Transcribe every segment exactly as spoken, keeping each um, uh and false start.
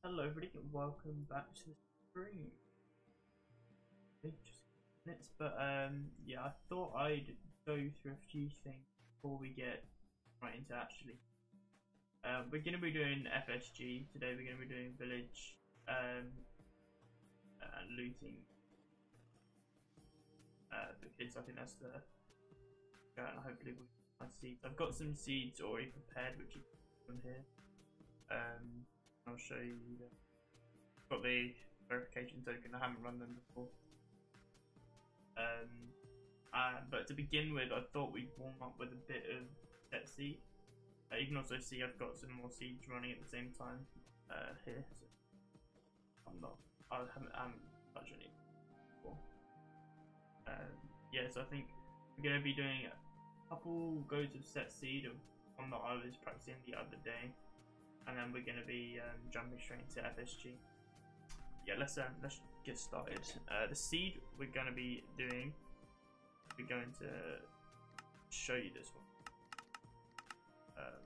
Hello everybody and welcome back to the stream. Okay, just minutes, but um yeah, I thought I'd go through a few things before we get right into actually. Uh, we're gonna be doing F S G today. We're gonna be doing village um uh, looting uh, because I think that's the uh, and hopefully we'll get my seeds. I've got some seeds already prepared, which you can put on here. Um, I'll show you. The, got the verification token. I haven't run them before. Um, uh, but to begin with, I thought we'd warm up with a bit of set seed. Uh, you can also see I've got some more seeds running at the same time uh, here. So I'm not. I haven't, I haven't touched any before. Um, yeah, so I think we're going to be doing a couple goes of set seed of one that I was practicing the other day, and then we're going to be um, jumping straight into F S G. Yeah, let's um, let's get started. Uh, the seed we're going to be doing, we're going to show you this one. Um,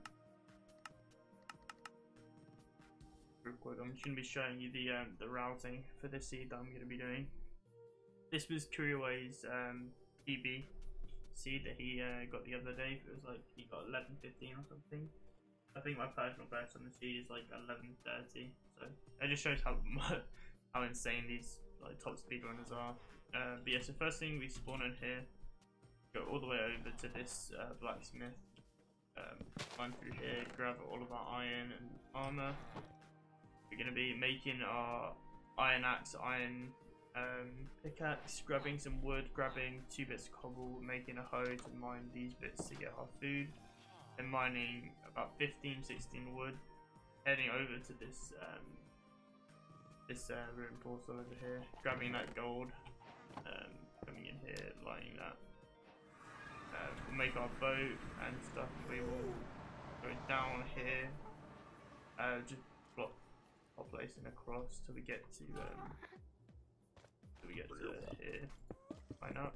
real quick, I'm just going to be showing you the um, the routing for the seed that I'm going to be doing. This was Kuriway's um, P B seed that he uh, got the other day. It was like he got eleven fifteen or something. I think my personal best on the seed is like eleven thirty. So it just shows how how insane these like top speed runners are. Uh, but yeah, so first thing we spawn in here, go all the way over to this uh, blacksmith. Um, climb through here, grab all of our iron and armor. We're gonna be making our iron axe, iron um, pickaxe, grabbing some wood, grabbing two bits of cobble, making a hoe to mine these bits to get our food, and mining about fifteen, sixteen wood, heading over to this um, this uh, ruined portal over here, grabbing that gold, um, coming in here, lighting that. Uh, we'll make our boat and stuff. We will go down here, uh, just block our placing across till we get to um, till we get to here. Line up.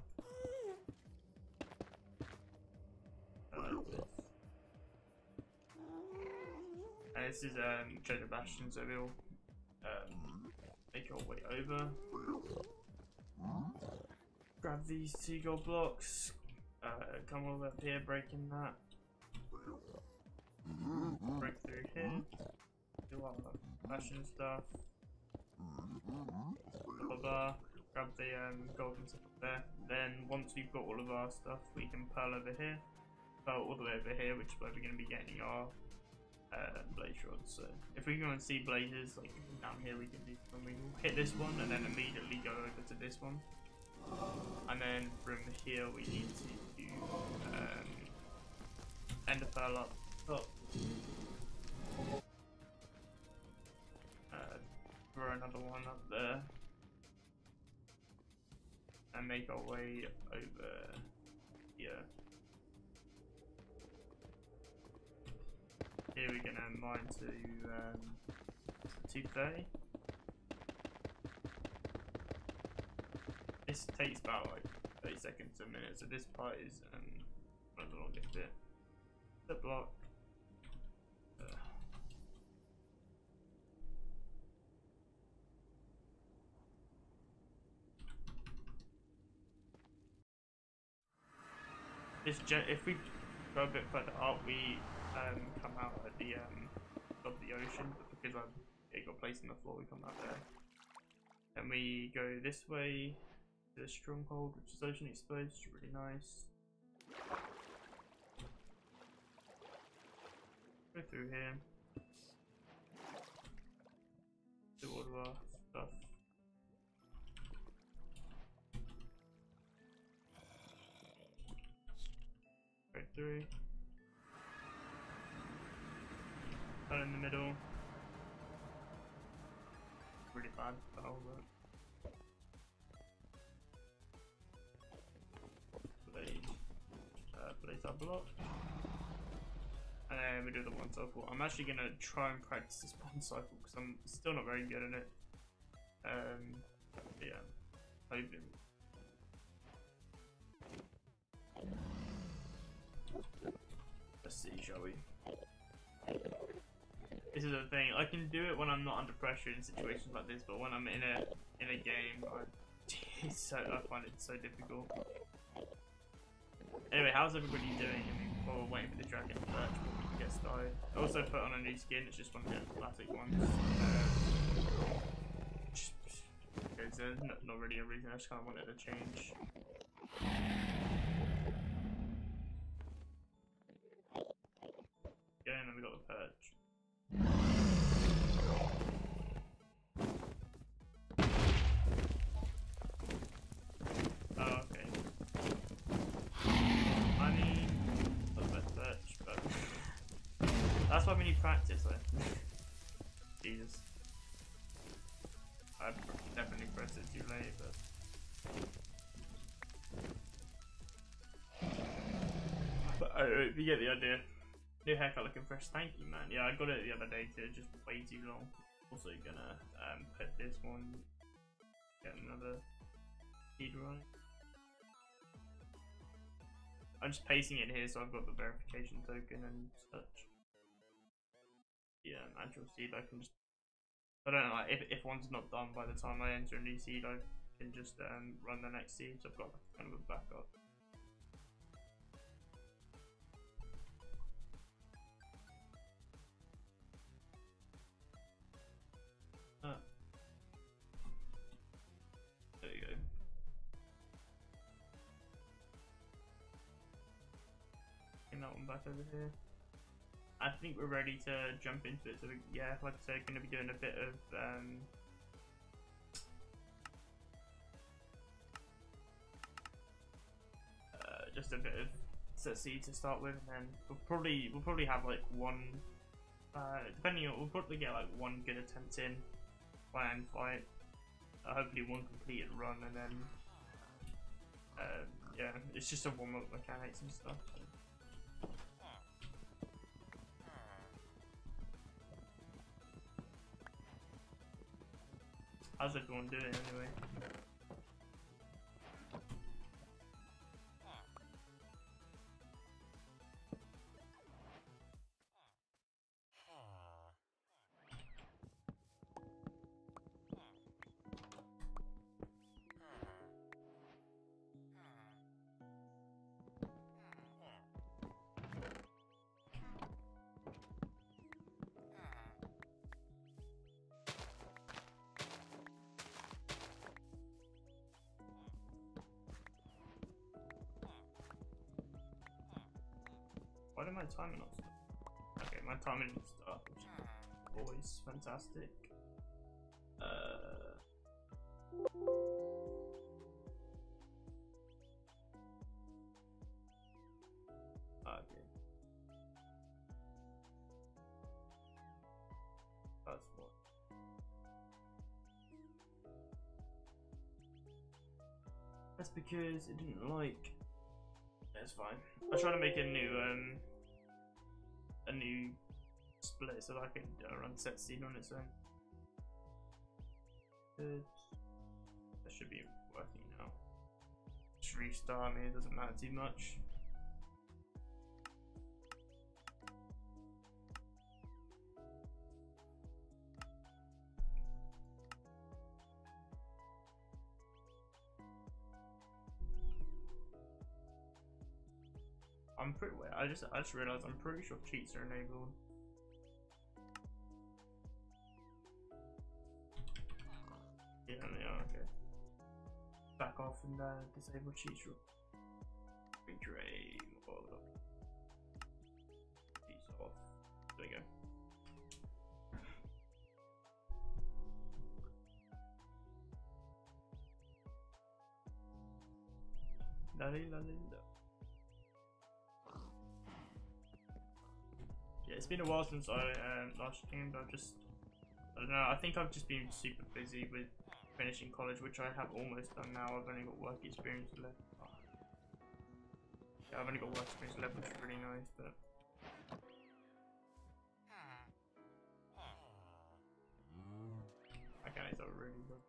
Uh, and this is um, Treasure Bastion, so we'll um, make our way over. Grab these two gold blocks. Uh, come all the way up here, breaking that. Break through here. Do our fashion stuff. Blah, blah, blah. Grab the um, golden stuff up there. Then once we've got all of our stuff, we can pearl over here. Pearl all the way over here, which is where we're going to be getting our uh, blaze rods. So if we go and see blazes, like down here, we can do when we hit this one and then immediately go over to this one. And then from here we need to um, end the pearl up top, uh, throw another one up there, and make our way over here. Here we're gonna mine to um, two thirty. This takes about like thirty seconds to a minute, so this part is um, one of the longest bit. The block. Uh. This if we go a bit further up, we um, come out at the um, of the ocean, but because I've it got placed on the floor, we come out there. Then we go this way. The stronghold, which is ocean exposed, which is really nice. Go through here. Do all of our stuff. Go through. Cut in the middle. Really bad, but I'll work. Place our block, and then we do the one cycle. I'm actually gonna try and practice this one cycle because I'm still not very good at it. Um, but yeah, hoping. Let's see, shall we? this is the thing. I can do it when I'm not under pressure in situations like this, but when I'm in a in a game, I, it's so I find it so difficult. Anyway, how's everybody doing? I mean, while we're waiting for the dragon perch, before we can get started. I also put on a new skin. It's just one of the classic ones. Um, just because there's not, not really a reason. I just kind of wanted to change. Yeah, and then we got the perch. Oh, okay. I mean, not the best perch, but that's why we need practice, though. Jesus. I definitely pressed it too late, but. But uh, if you get the idea. New haircut looking fresh, thank you, man. Yeah, I got it the other day too, just way too long. Also gonna um, put this one, get another feed running. I'm just pasting it here so I've got the verification token and such. Yeah, actual seed I can just, I don't know, like, if, if one's not done by the time I enter a new seed, I can just um, run the next seed, so I've got kind of a backup. Uh, there you go. Getting that one back over here. I think we're ready to jump into it. So we, yeah, like I said, going to be doing a bit of um, uh, just a bit of set seed to start with, and then we'll probably we'll probably have like one, uh, depending on, we'll probably get like one good attempt in. Plan fight, uh, hopefully one completed run, and then um, yeah, it's just a warm up mechanics and stuff. So. How's everyone doing anyway? Why did my timer not start? Okay, my timer didn't start, which is always fantastic. Uh, okay. That's what. That's because it didn't like. It's fine. I try to make a new um a new split so that I can uh, run set seed on its own. Good. That should be working now. Just restart. I mean, it doesn't matter too much. I'm pretty. Wait, I just I just realized I'm pretty sure cheats are enabled. Yeah, they are. Okay. Back off and uh, disable cheats. Redrain all of cheats off. There we go. La la la la. Yeah, it's been a while since I um, last streamed. I've just, I don't know, I think I've just been super busy with finishing college, which I have almost done now. I've only got work experience left. Oh. Yeah, I've only got work experience left, which is really nice, but. Mechanics are really good.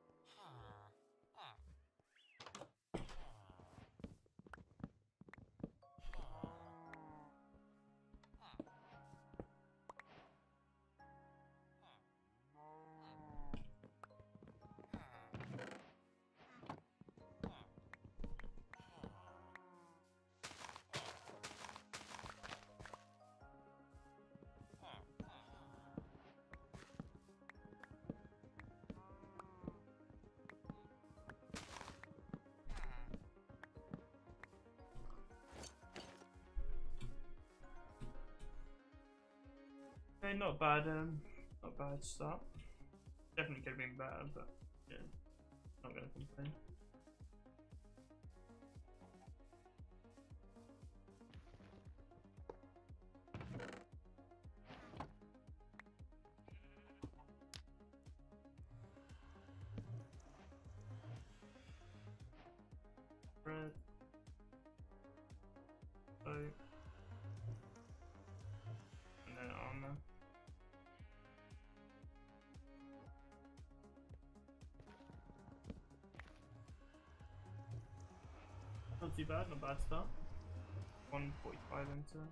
yeah, not bad. Um, not bad start. Definitely could have been better, but yeah, not gonna complain. Red. So. And then armor. Not too bad, not bad start. one forty-five into.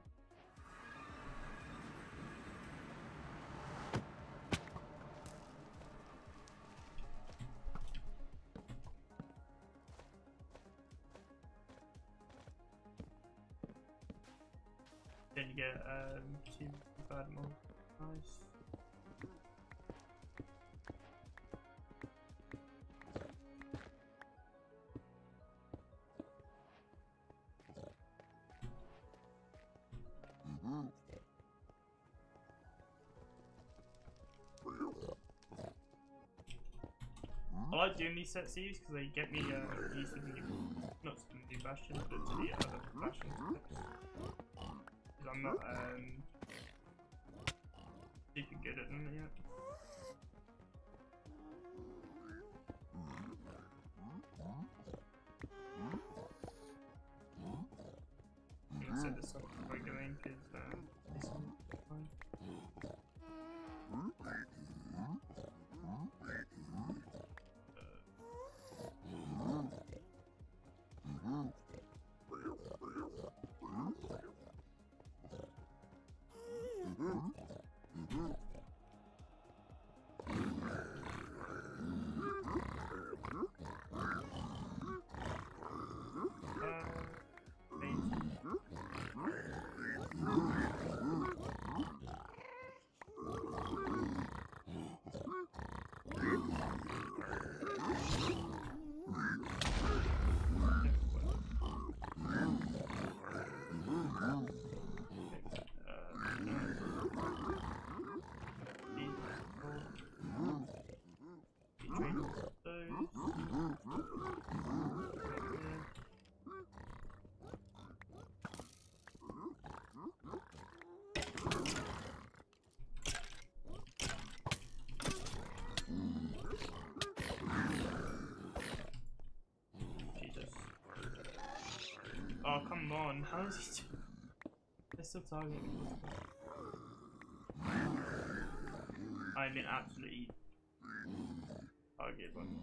Then you get um, two bad more. Nice. I like doing these set C's because they get me uh, used to the new, not to the new bastions, but to the other bastions. Because I'm not um, super good at them yet. I'm gonna set this up before I go in because um, this is fine. Oh, come on. How is he doing? They're still targeting me. I've been absolutely targeted by me.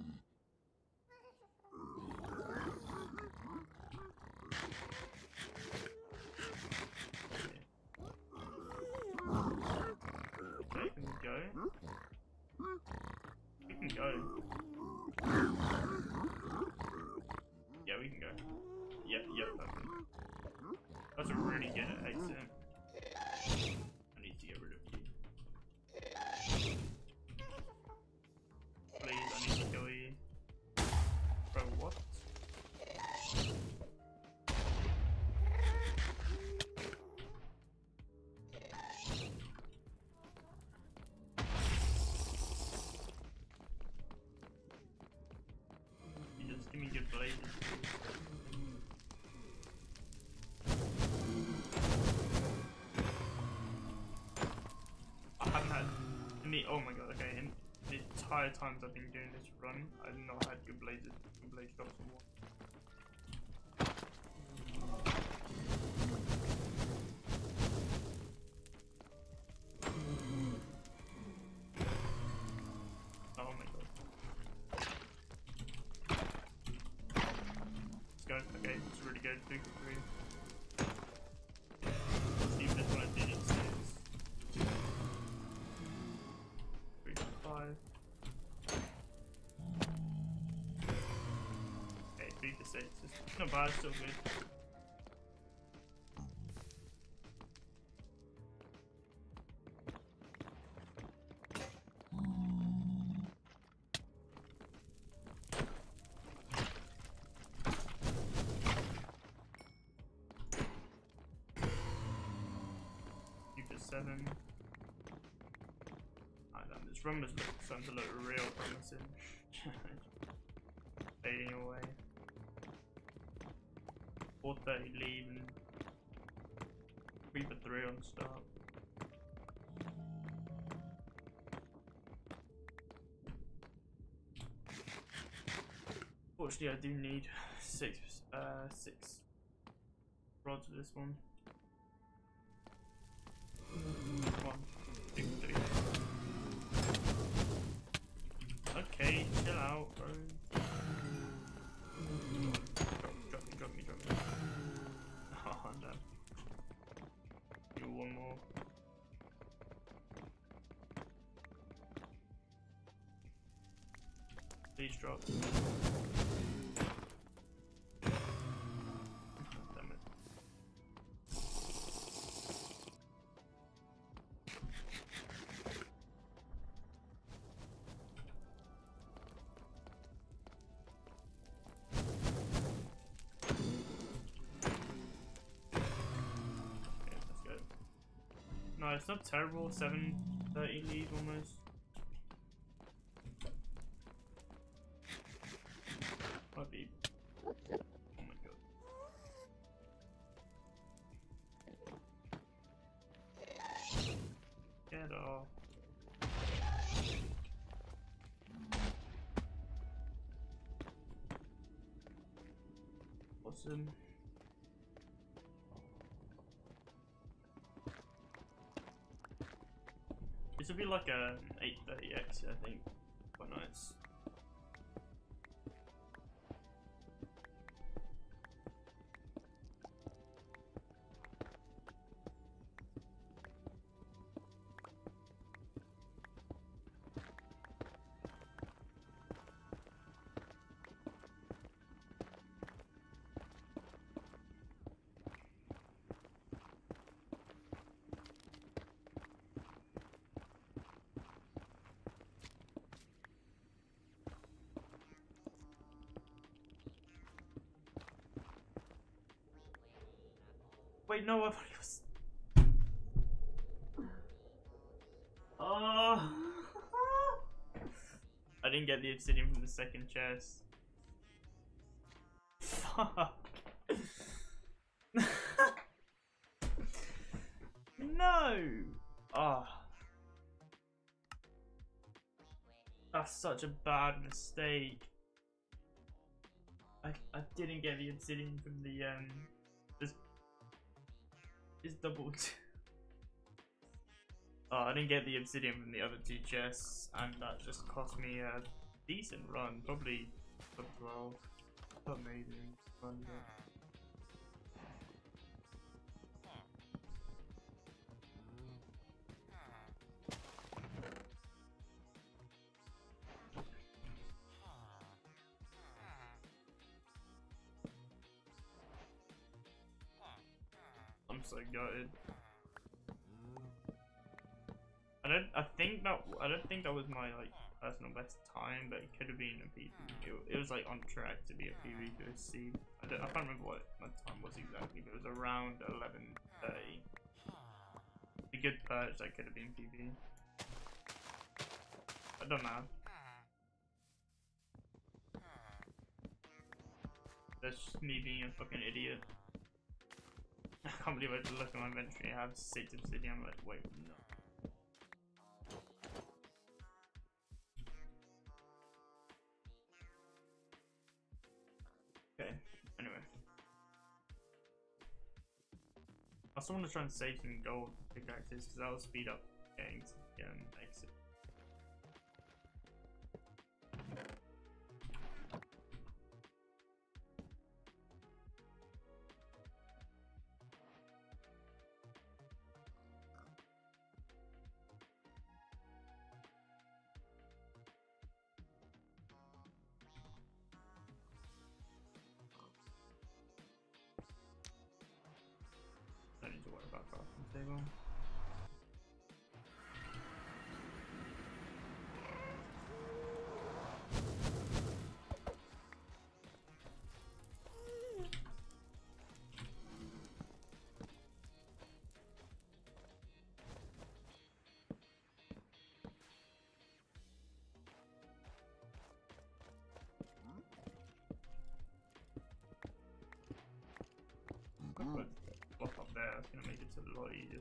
Okay, can we go? We can go. Yeah, we can go. Yep, yep, perfect. That's a really good exit. I need to get rid of you. Please, I need to kill you. Bro, what? You just give me good blazes. Oh my god, okay, and the entire times I've been doing this run, I've not had good blazes, good blaze drops and more. Oh my god. Let's go, okay, it's really good, three for three. Let's see if this one I did it six. Okay, three to six. It's not bad, still good. Two to seven. This run was starting to look real promising. Fading away. four thirty lead and three for three on start. Fortunately, I do need six, uh, six rods for this one. One, two, three. Okay, chill out, bro. Drop, drop me, drop me, drop me. Oh, I'm done. Do one more. Please drop. Damn it. Okay, let's go. No, it's not terrible. seven thirty lead almost. Might be. Oh my god. Get off. Awesome. This would be like a eight thirty X, I think. Quite nice. Wait, no, I thought he was. Oh. I didn't get the obsidian from the second chest. Fuck. No. Oh. That's such a bad mistake. I I didn't get the obsidian from the um. This is doubled. Oh, I didn't get the obsidian from the other two chests, and that just cost me a decent run, probably top twelve. Not amazing run, but... I'm so gutted. I don't. I think that. I don't think that was my like personal best time, but it could have been a P V. It, it was like on track to be a P V to a C. I don't. I can't remember what my time was exactly, but it was around eleven thirty. A good perch that could have been P V. I don't know. That's just me being a fucking idiot. I can't believe I just look at my inventory. I have six obsidian. I'm like, wait, no. Okay, anyway. I also want to try and save some gold pickaxes because that will speed up getting to the um, exit. Don't need to worry about crafting table. I put block up there, that's gonna make it a lot easier.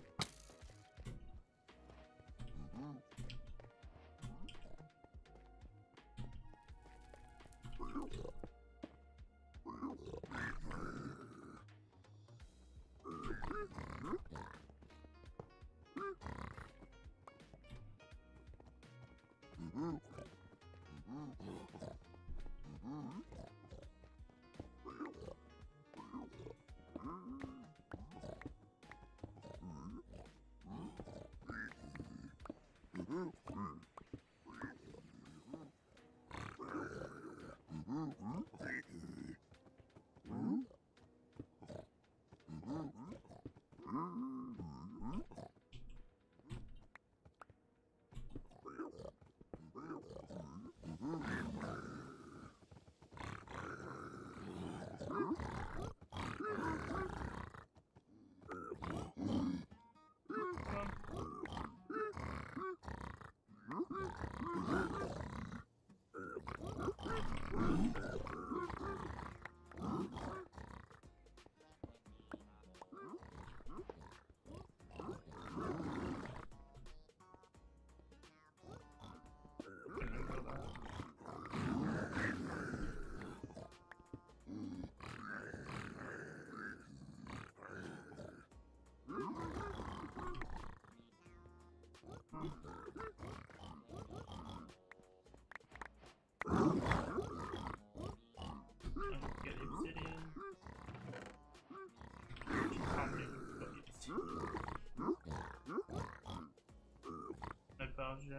Yeah.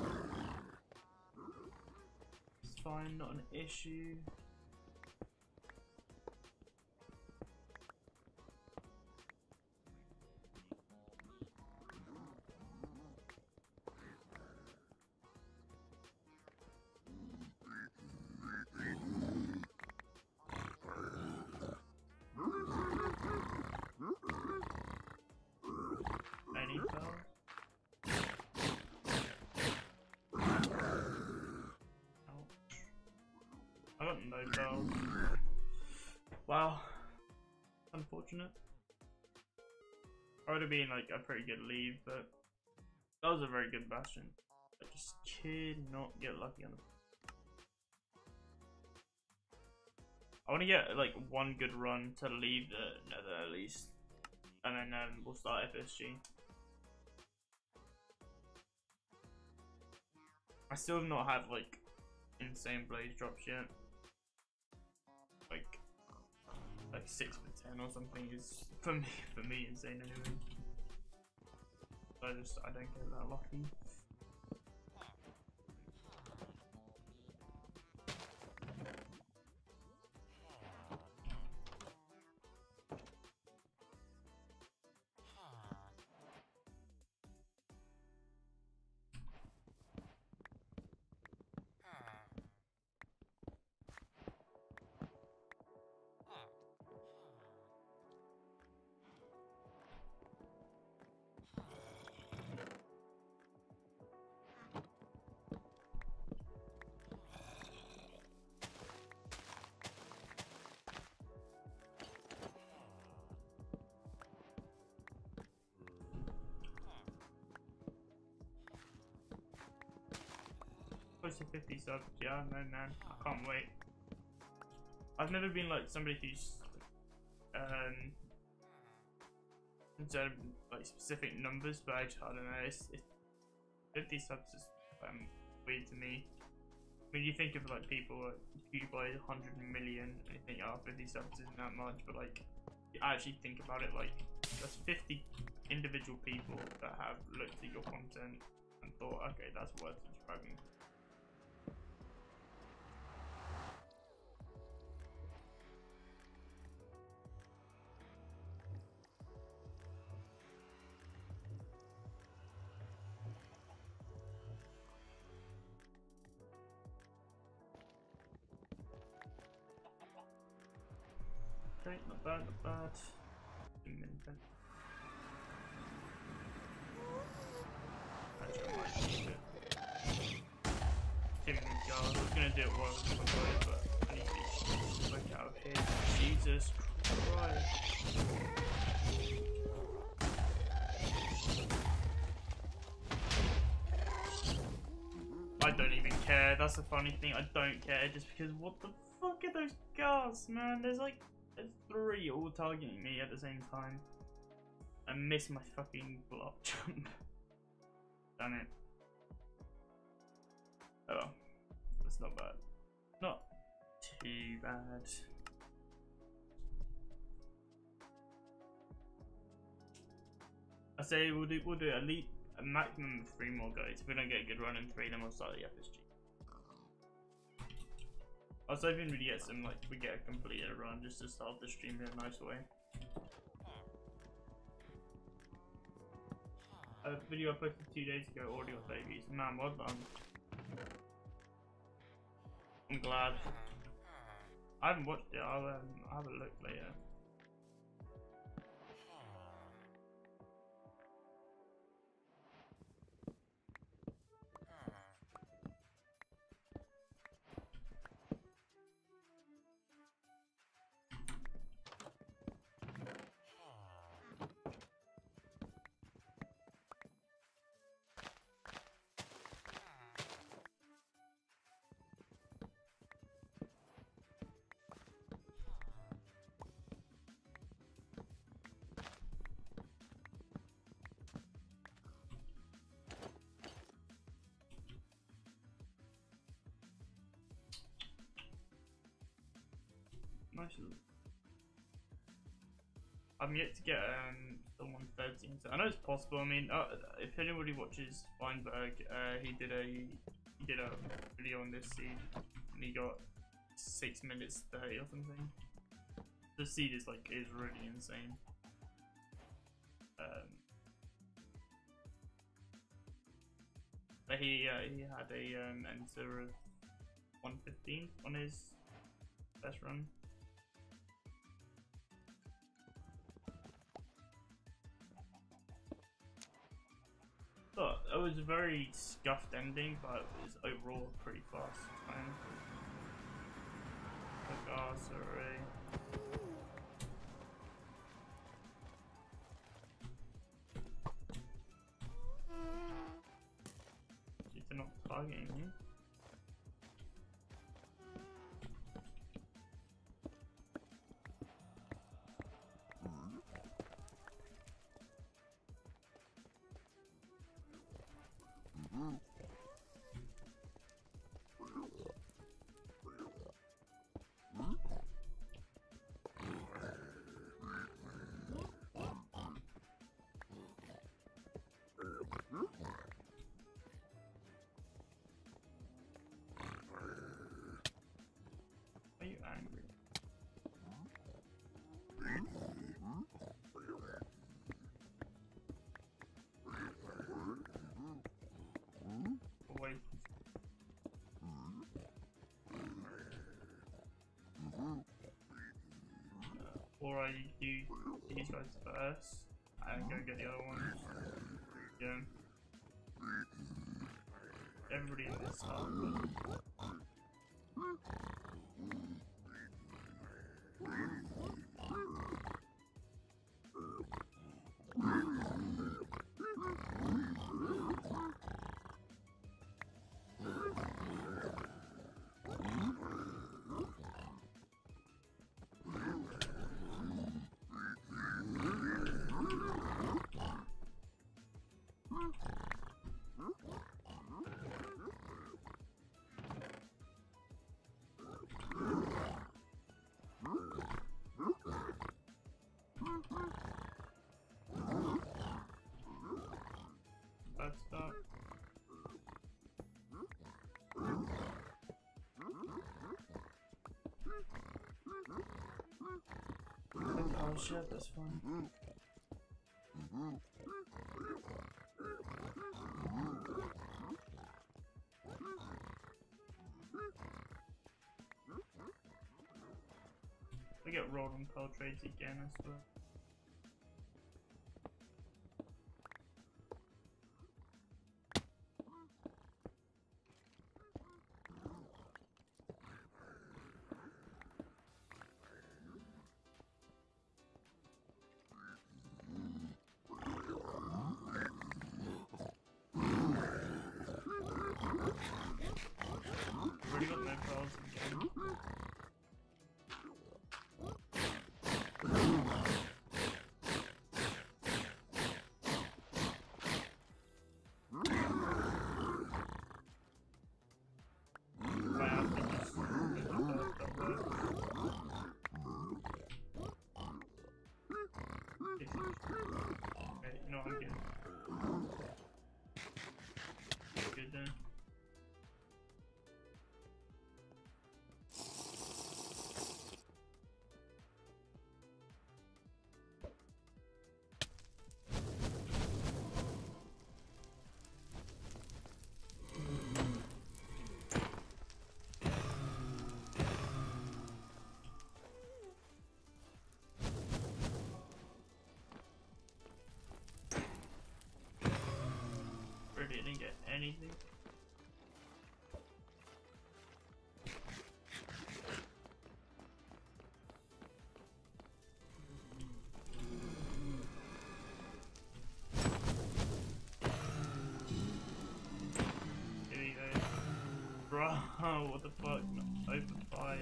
It's fine, not an issue. Any bell? I got no bells. Wow. Unfortunate. I would have been like a pretty good leave, but that was a very good bastion. I just could not get lucky on them. I want to get like one good run to leave the nether at least. And then um, we'll start F S G. I still have not had like insane blaze drops yet. Like, like six for ten or something is for me for me insane anyway. So I just I don't get that lucky. Close to fifty subs, yeah, no man, I can't wait. I've never been like somebody who's um concerned with like specific numbers, but I, just, I don't know, it's, it's fifty subs is um, weird to me. I mean, you think of like people like PewDiePie one hundred million and you think, oh, fifty subs isn't that much, but like you actually think about it, like there's fifty individual people that have looked at your content and thought, okay, that's worth subscribing. Okay, not bad, not bad. Actually, I might need it. Tim and Jar. I was gonna do it while I was on the way, but I need to look out of here. Jesus Christ. I don't even care. That's the funny thing. I don't care just because what the fuck are those guards, man? There's like there's three all targeting me at the same time. I missed my fucking block jump. Damn it. Oh well. That's not bad. Not too bad. I say we'll do we'll do at least a maximum of three more guys. If we don't get a good run in three, then we'll start the F S G. I was hoping we'd get some, like, we get a completed run just to start the stream in a nice way. A video I posted two days ago, Audio Babies. Man, well done. I'm glad. I haven't watched it, I'll, um, I'll have a look later. Nice. I'm yet to get um someone thirteen. So I know it's possible. I mean, uh, if anybody watches Feinberg, uh, he did a he did a video on this seed, and he got six minutes thirty or something. The seed is like is really insane. Um, but he uh, he had a um enter of one fifteen on his best run. But it was a very scuffed ending, but it was overall a pretty fast time. Like, oh, sorry. They're not targeting me. Are you angry? Wait. Or I do these guys first and go get the other ones. Yeah. Everybody in this side. Let's stop. Oh shit, that's fun. I get rolled on cold trades again, I swear. rousing game. Okay, you know what, I'm good. Good then. Really didn't get anything. Here we go. Bro, what the fuck? Open fire.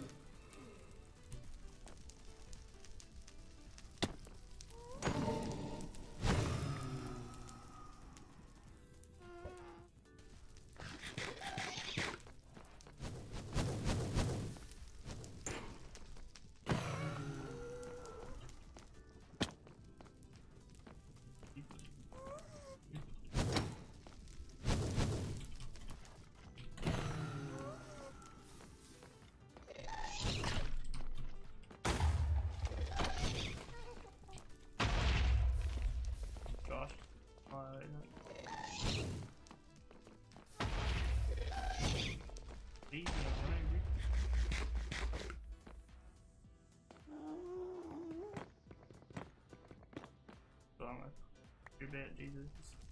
Gosh. Uh, Easy, alright. So I'm a too bad, Jesus.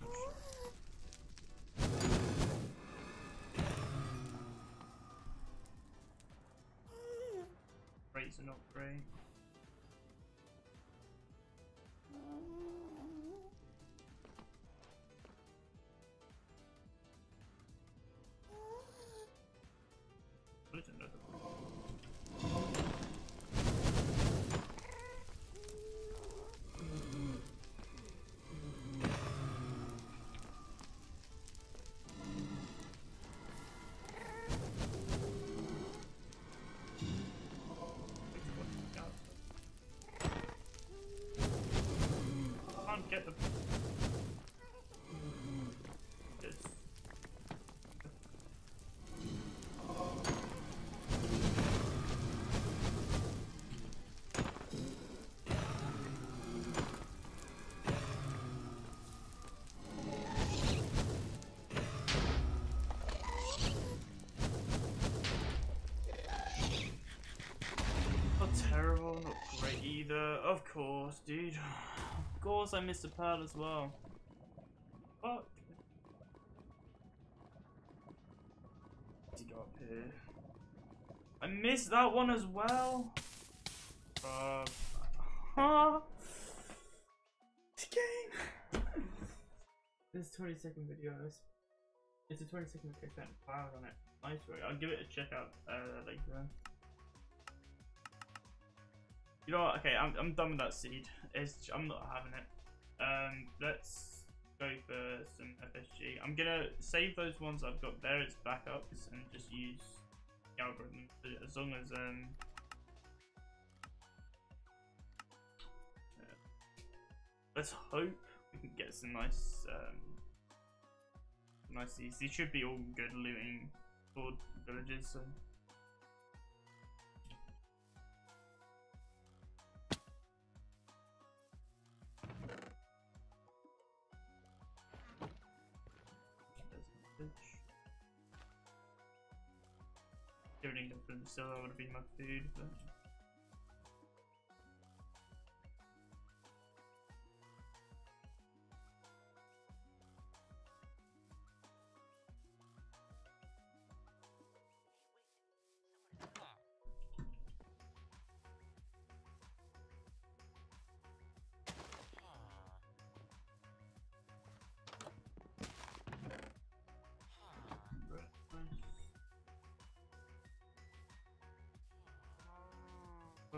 Rates are not great. What is another one? Can't get the. This. Not terrible, not great either. Of course, dude. Of course I missed a pearl as well. Fuck. To go up here. I missed that one as well. Uh, huh? This game. This twenty second video. It's a twenty second video. I spent five on it. Nice work. I'll give it a check out uh, later. You know what? Okay, I'm I'm done with that seed. It's I'm not having it. Um, let's go for some F S G. I'm gonna save those ones I've got there as backups and just use the algorithm as long as um. Uh, let's hope we can get some nice um. Nice seeds. These should be all good looting for villages. So. Everything up from the cellar would have been my food, but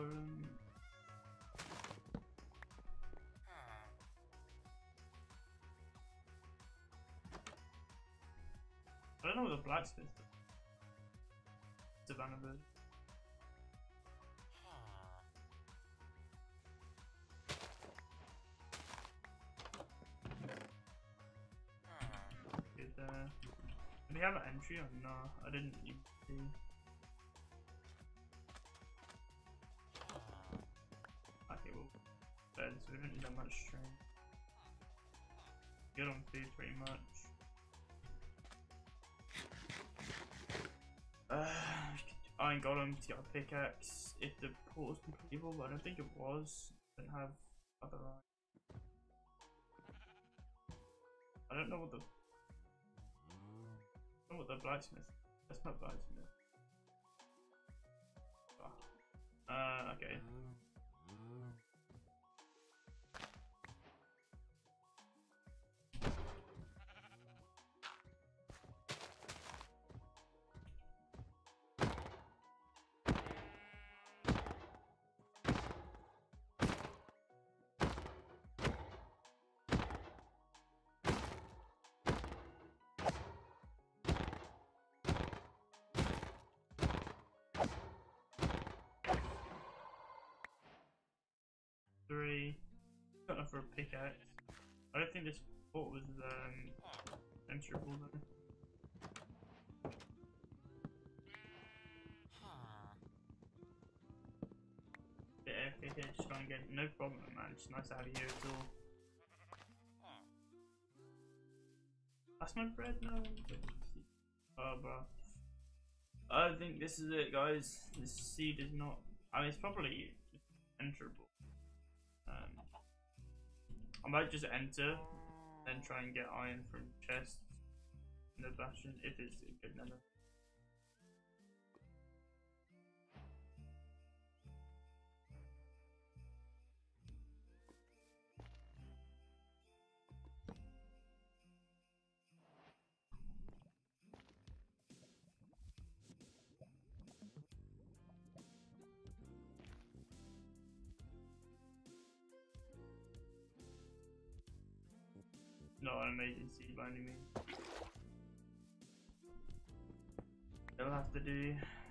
um, I don't know what the blacksmith does. Savannah bird. Good there. Do we have an entry or no? I didn't even see. Okay, well, bed, so we don't need that much strength. Good on food pretty much. Uh, I ain't got him to get a pickaxe if the portal's completable, but I don't think it was. I don't have other eye. I don't know what the I don't know what the blacksmith. That's not blacksmith. Oh. Uh okay. Three. Got enough for a pickaxe. I don't think this fort was um enterable though. Yeah, okay, okay, just try and get no problem, man. It's nice to have you here at all. That's my bread now. Oh, bro. I think this is it, guys. This seed is not. I mean, it's probably enterable. Um, I might just enter, then try and get iron from chests in the bastion if it's a good nether. Not an amazing seed by any means. It'll have to do.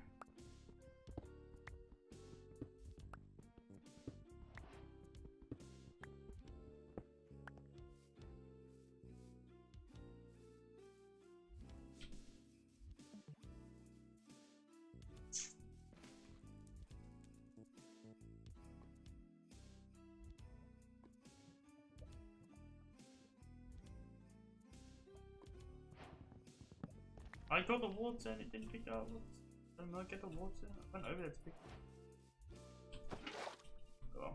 I got the water and it didn't pick up. I did not get the water. I went over there to pick it up. Oh.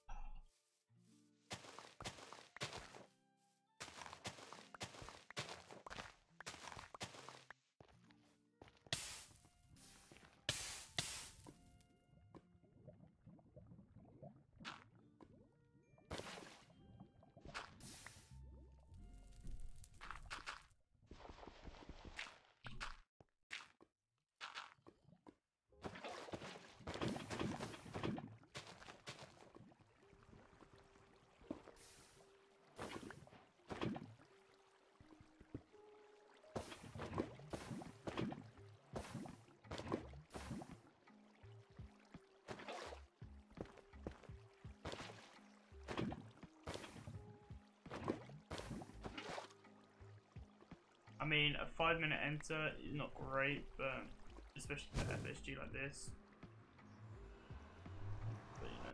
I mean, a five minute enter is not great, but especially for F S G like this. But, you know.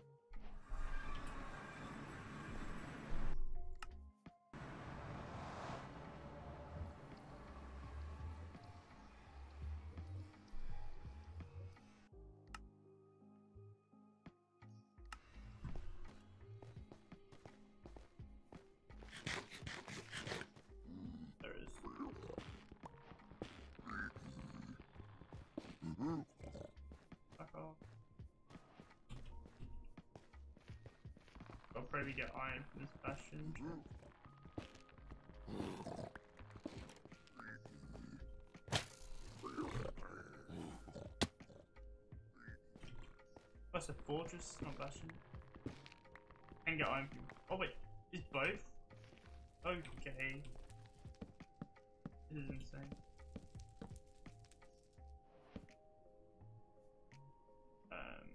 Fuck off. I'll probably get iron from this bastion. Plus it's a fortress, not bastion. Can get iron. Oh wait, is both? Okay. This is insane. Um.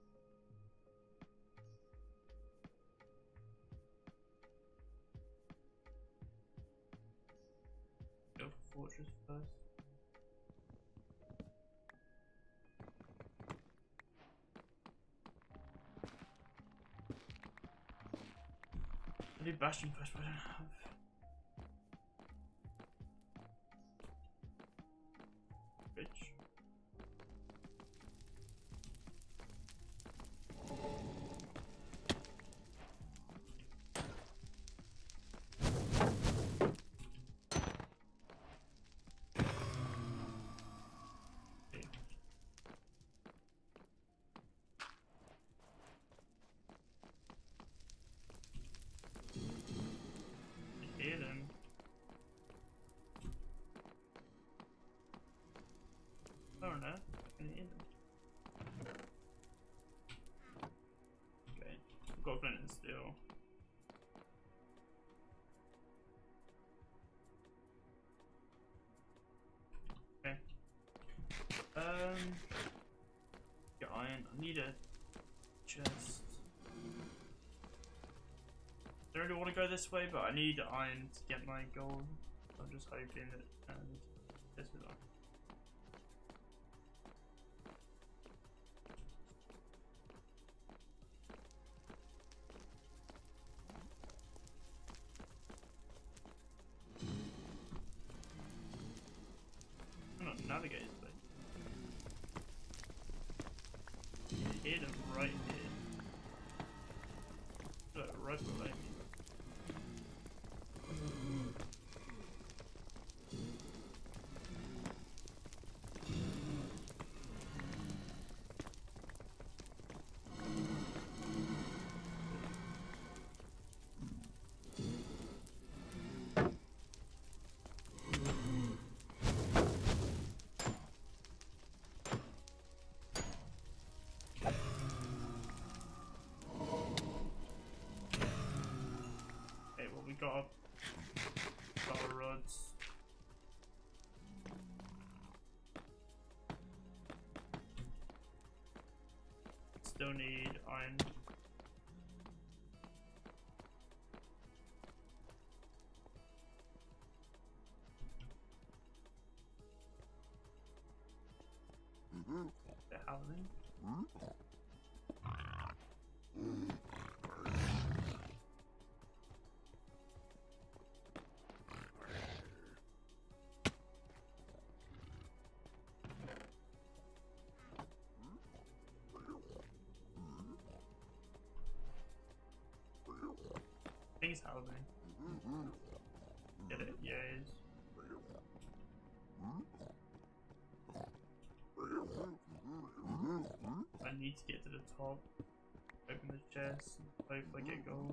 Go for fortress first. I do bastion first, but I don't have. Bitch. Hear them. I don't know. I can hear them. Okay. I've got flint and steel. Okay. Um. Get iron. I need a chest. I don't really want to go this way, but I need iron to get my gold. I'm just hoping that um, this is on. I'm not navigating this way. Hear them right here. Look, right below me. We got our rods. Still need iron. Mm-hmm. The housing. Mm-hmm. I think it's housing. Get it? Yeah, it is. I need to get to the top. Open the chest. Hope I get gold.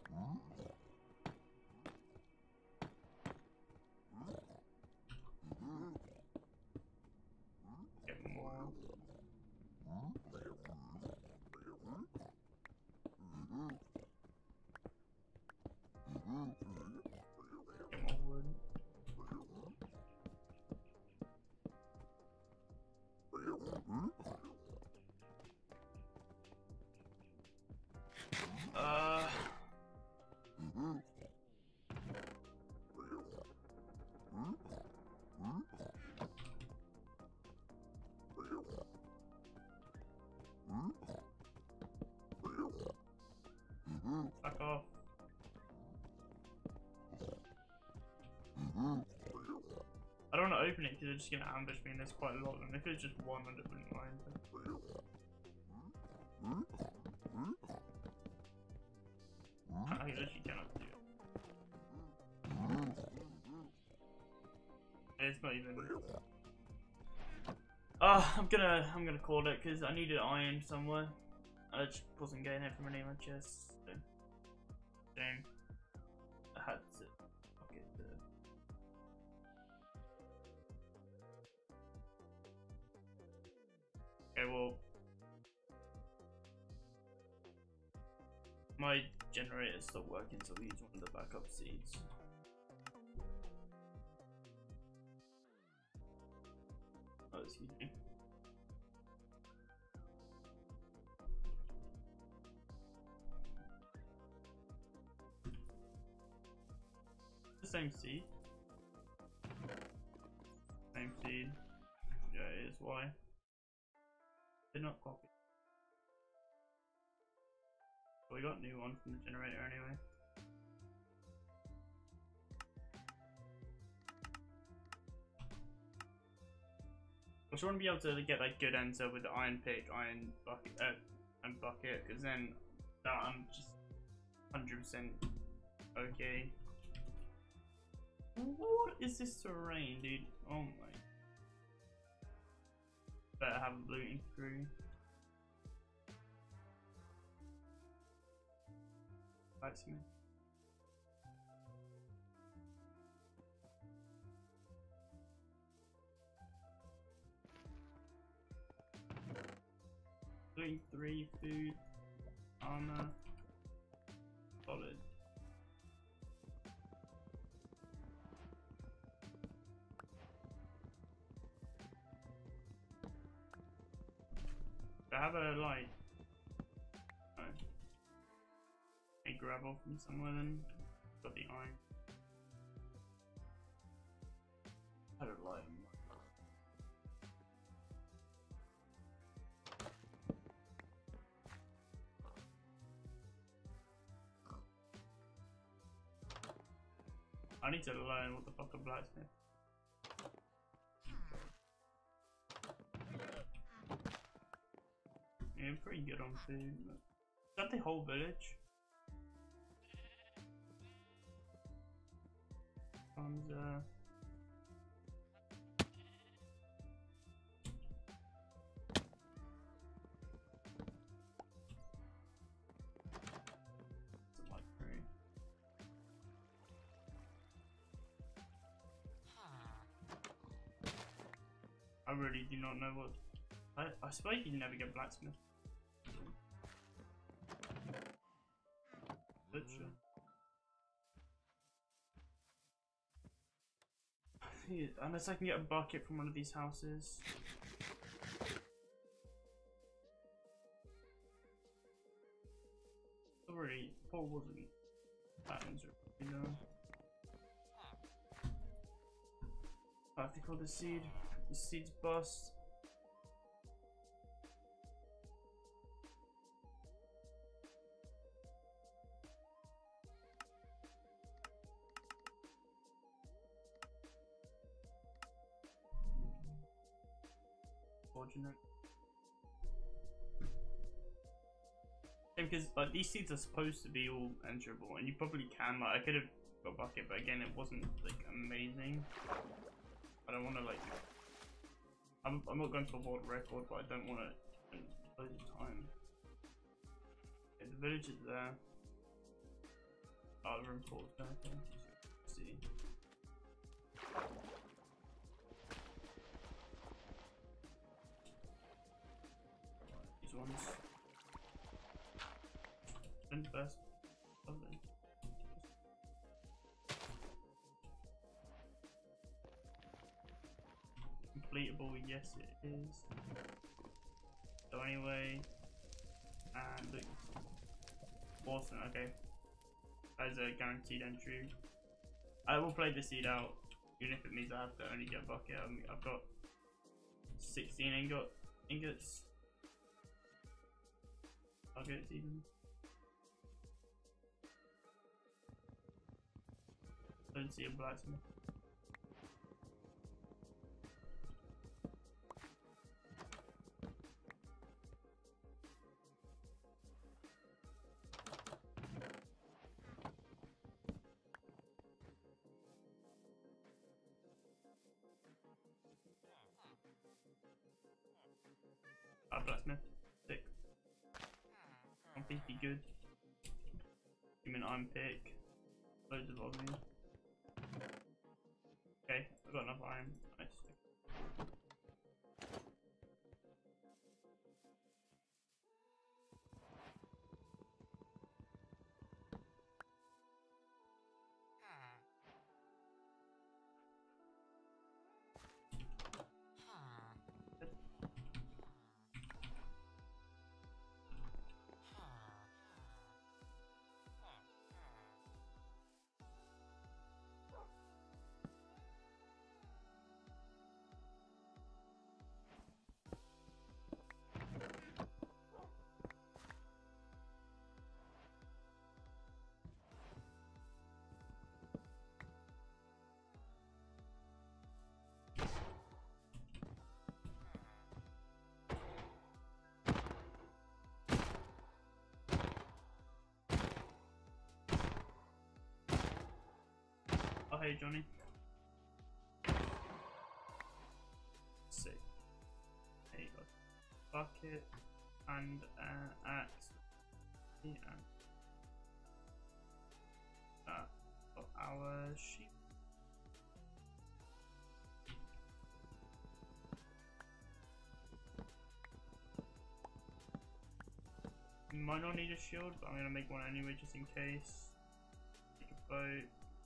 Get more. Get more wood. Uh. Fuck off. I don't want to open it because they're just going to ambush me and there's quite a lot of them. If it's just one, I wouldn't mind. I literally cannot do it. It's not even... Oh, I'm gonna I'm gonna call it because I needed iron somewhere. I just wasn't getting it from any of my chests. So. Damn. I had to get the... Okay, well... My generator stopped working, so we use one of the backup seeds. Oh, excuse me. The same seed. Same seed. Yeah, it is. Why? They're not copied. We got a new one from the generator anyway. I just want to be able to get that good enter with the iron pick, iron bucket, uh, and bucket, because then that I'm just one hundred percent okay. What is this terrain, dude? Oh my. Better have a looting crew. Blacksmith. Doing three food, armor, solid. I have a light. Oh. A gravel from somewhere then. Got the iron. I don't like him. I need to learn what the fuck a blacksmith. Yeah, I'm pretty good on food. But... Is that the whole village? Comes, uh... I really do not know what. I, I suppose you can never get blacksmith. Butcher. Unless I can get a bucket from one of these houses. Already, Paul wasn't that miserable, you know. I have to call the seed. The seed's bust. Fortunate. Because like these seeds are supposed to be all enterable, and you probably can. Like I could have got a bucket, but again, it wasn't like amazing. I don't want to like. I'm, I'm not going for a world record, but I don't want to spend loads of time. Okay, the village is there. Oh, the room port's there. Okay. Let's see. These ones. Then first. Lovely. Completable, yes it is. So anyway, and look, awesome. Okay, as a guaranteed entry. I will play the seed out, even if it means I have to only get a bucket. I've got sixteen ingot ingots. I'll get it even. Don't see a blacksmith. Ah, blacksmith. Sick. one fifty good. Give me an iron pick. Loads of volume. Okay, I've got enough iron. Nice. Hey Johnny. Let's see. There you go. Bucket and uh, axe. And uh, for our sheep. You might not need a shield, but I'm gonna make one anyway just in case. Take a boat.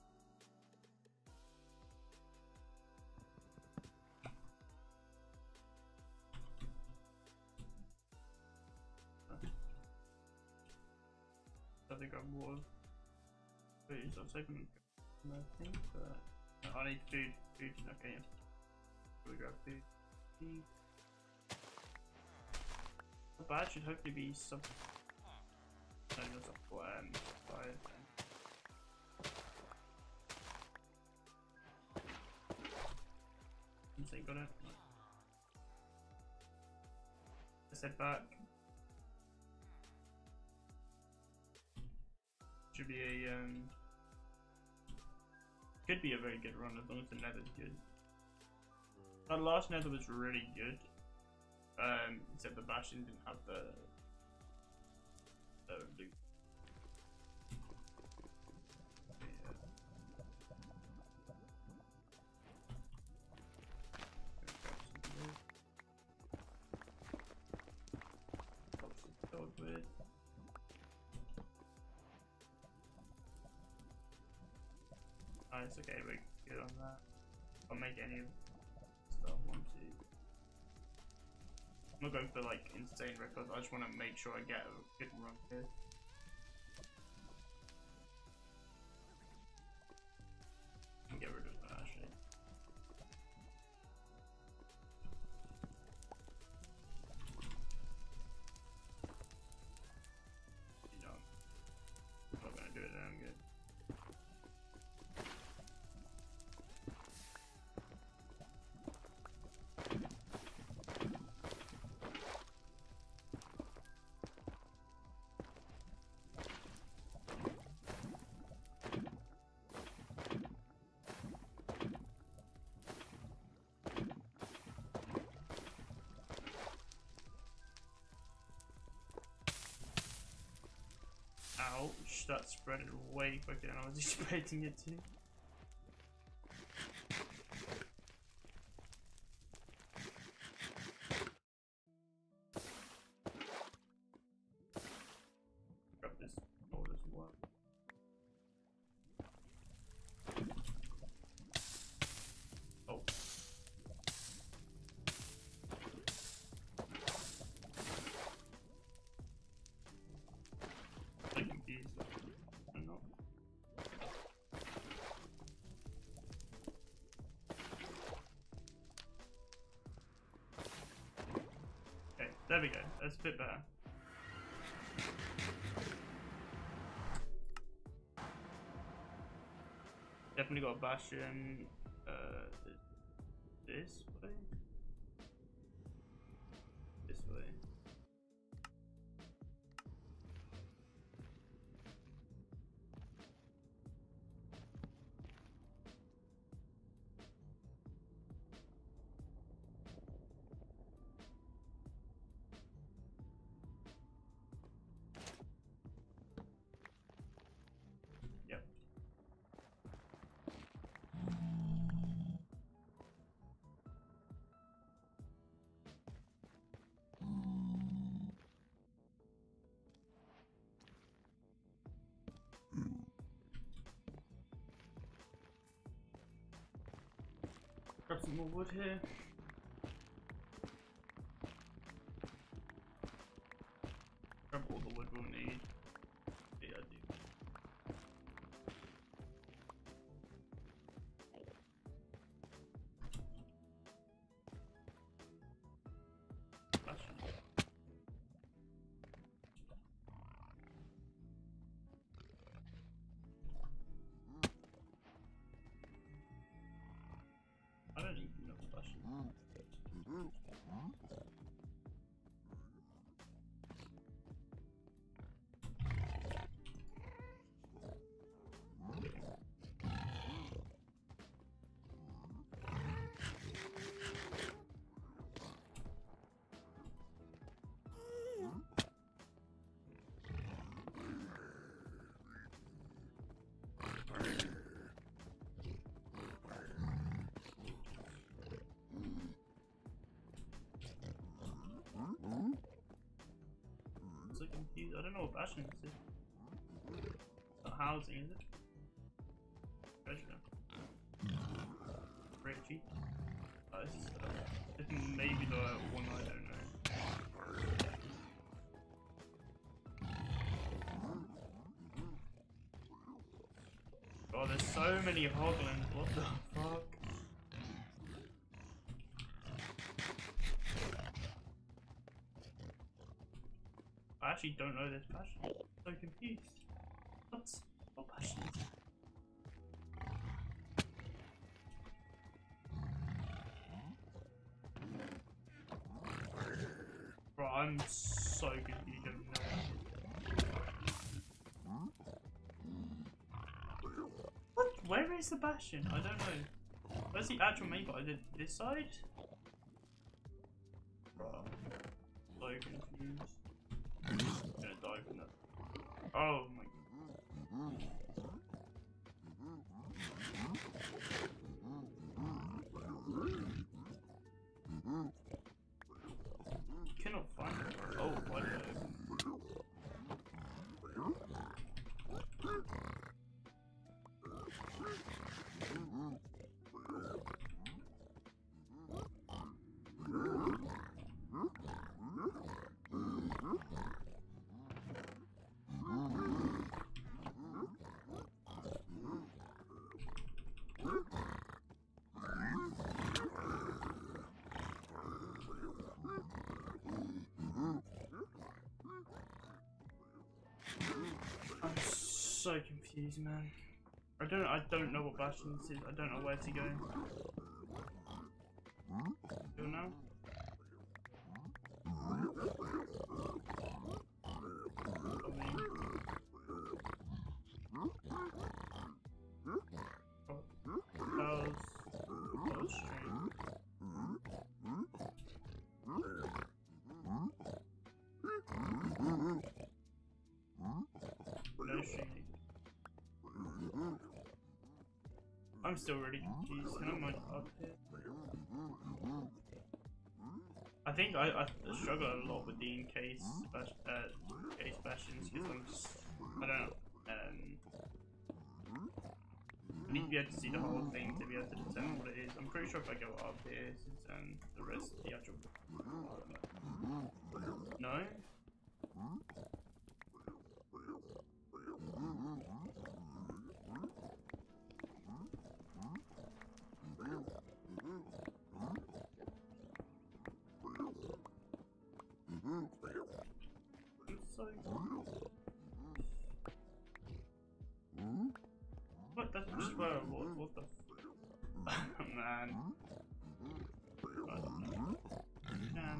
I think I'm more food, so I was hoping nothing, but no, I need food. Food, okay, yeah. We grab food. Food. The bad should hopefully be some. No, that's a plan. Five. Once they got it. Let's head back. Should be a um could be a very good run as long as the nether's good. Our last nether was really good. Um except the bastion didn't have the the loot. With nice, okay, we're good on that. I'll make any of stuff one, two. I'm not going for like insane records, I just want to make sure I get a good run here. Get rid of that actually. You know, I'm not gonna do it then, I'm good. Ouch, that spread it way quicker than I was expecting it to. Grab this board as well. Oh. I'm confused. I'm not. Okay, there we go. That's a bit better. Definitely got a bastion. Uh, this way. This way. Yep. Grab some more wood here. Grab all the wood we'll need. Yeah, I do. Bastion. I don't even know the bastion. so confused. I don't know what Bastion is. Not housing, is it? Treasure. Richie. Oh, this is, uh, this maybe the one I don't know. Oh, there's so many hoglins. What the fuck? I actually don't know this Bastion. I'm so confused. What's what Bastion is it? Bro, I'm so confused. I have no idea. What? Where is the Bastion? I don't know. Where's the actual main part? Is it this side? Bro, so confused. I'm gonna die from that. Oh my god. Cannot find it. Oh, why did I open? I'm so confused, man. I don't I don't know what Bastion this is. I don't know where to go. Go now? I'm still really confused. Can I mine up here? I think I, I struggle a lot with the encase uh, case bastions because I'm just I don't know. Um, I need to be able to see the whole thing to be able to determine what it is. I'm pretty sure if I go up here, since um, the rest of the actual no. So what? That's just where I was. What the f man? I don't know. Man.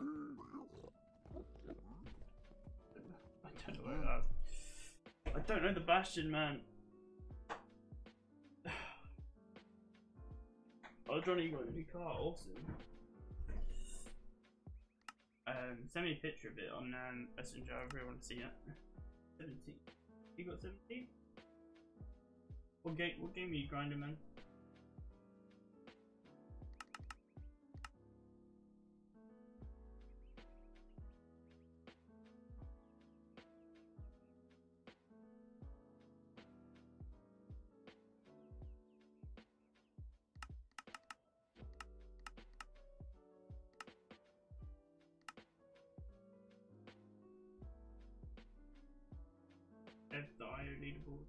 I don't know where that. I don't know the Bastion, man. Oh, Johnny, you got a new car. Awesome. Um, send me a picture of it on um, Messenger if you want to see it. seventeen. You got seventeen? What game, what game are you grinding, man? F the I O leaderboard.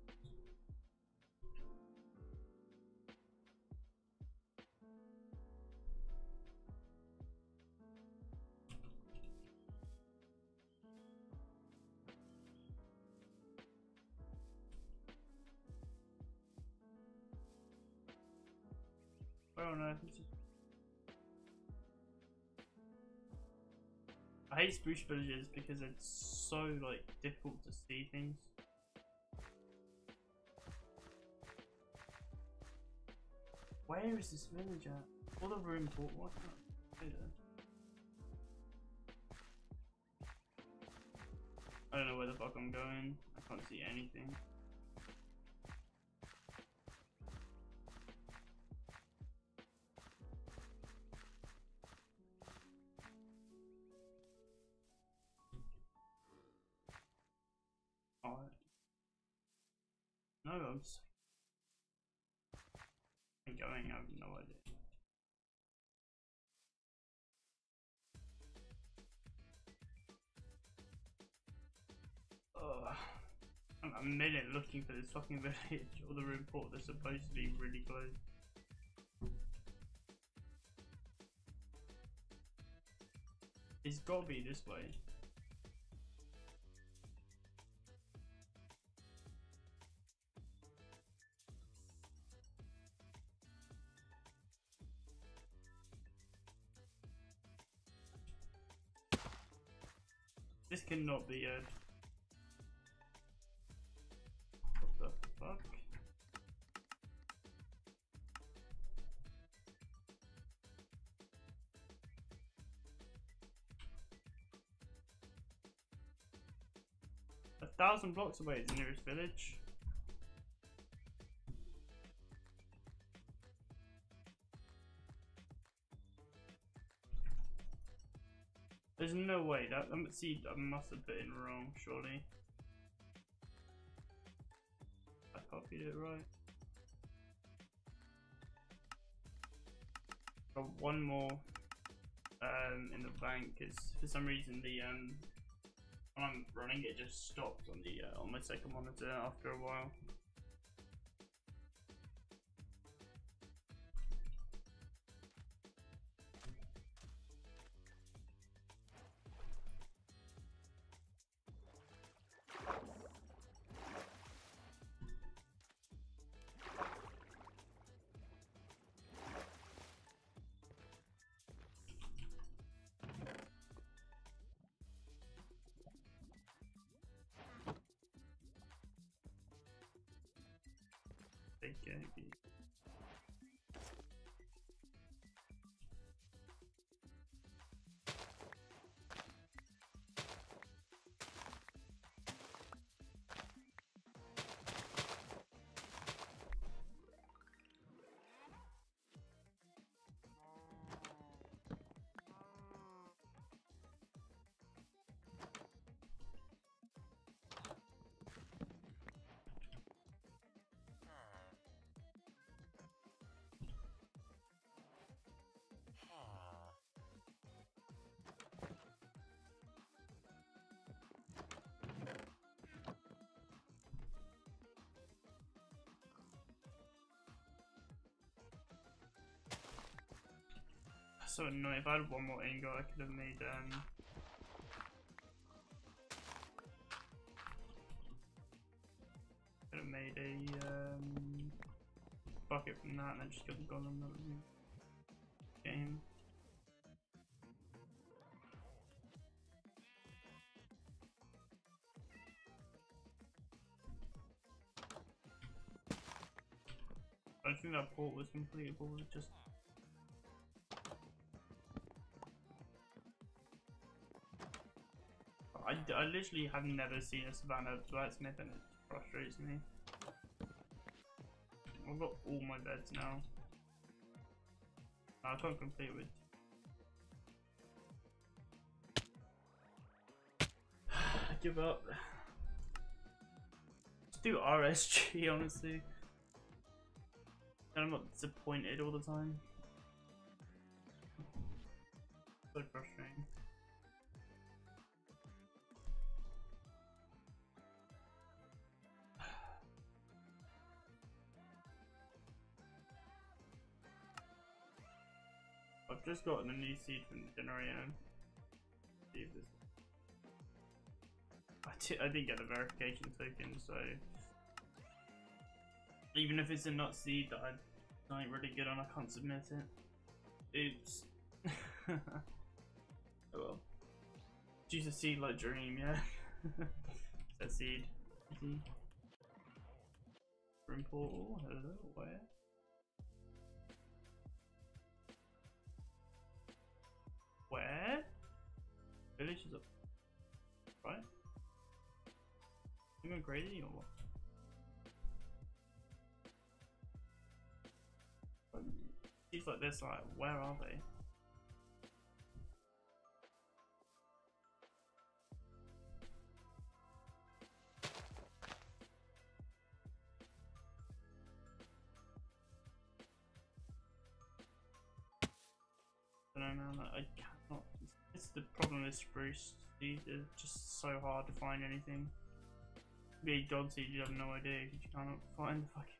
Oh no, this is... I hate Spruce Villages because it's so like difficult to see things. Where is this village at? All the room for what? I don't know where the fuck I'm going. I can't see anything. No, I'm just I'm going, I have no idea. Ugh. I'm a minute looking for this fucking village or the report that's supposed to be really close. It's gotta be this way. This cannot be it. What the fuck? A thousand blocks away is the nearest village. There's no way that um, see I must have put in wrong, surely. I copied it right. Got one more um, in the bank because for some reason the um when I'm running it just stops on the uh, on my second monitor after a while. Okay. So annoying. If I had one more ingot, I could have made um. Could have made a um bucket from that, and I just could have gone on the game. I think that port was completable. It just. I, I literally have never seen a Savannah blacksmith and it frustrates me. I've got all my beds now. I can't complete with. I give up. Just do R S G honestly. And I'm not disappointed all the time. So frustrating. I've just gotten a new seed from the generator. See if this. I, t I didn't get the verification token, so even if it's a nut seed that I ain't really good on, I can't submit it. Oops. Oh well. Choose a seed like dream, yeah. That seed. Room portal. Hello, where? Where? Village is up. Right? You going crazy or what? Seeds like this, like, where are they? trying, man. Like, I cannot. It's the problem with Spruce. These are just so hard to find anything. Big God Seed, you have no idea because you cannot find the fucking.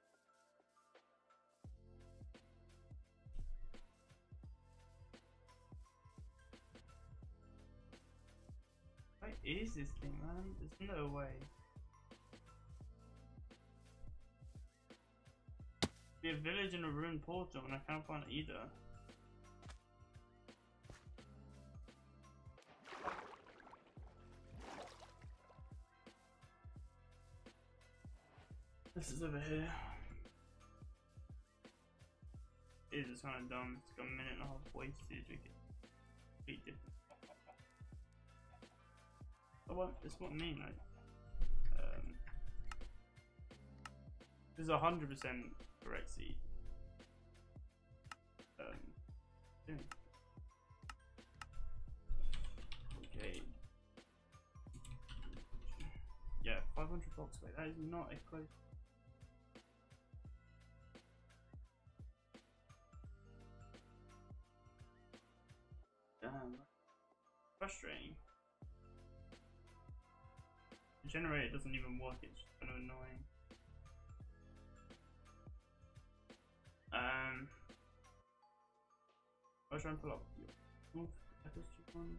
What is this thing, man? There's no way. Be a village and a ruined portal, and I can't find it either. This is over here. It is kind of dumb. It's got a minute and a half wasted. We could be different. Oh, what? That's what I mean. Like, um, there's a hundred percent correct seed. Um, yeah. Okay. Yeah, five hundred blocks away. That is not a close. Damn. Frustrating. The generator doesn't even work, it's kind of annoying. Um, I was trying to pull up the North F S G one.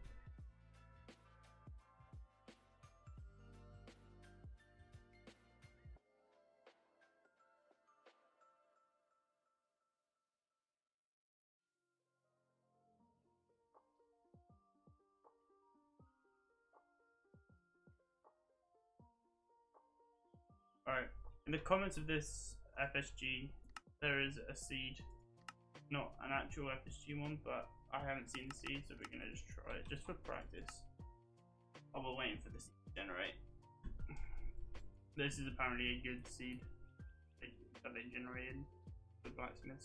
Alright, in the comments of this F S G, there is a seed. Not an actual F S G one, but I haven't seen the seed, so we're gonna just try it, just for practice. I will waiting for the seed to generate. This is apparently a good seed that they generated, the blacksmiths.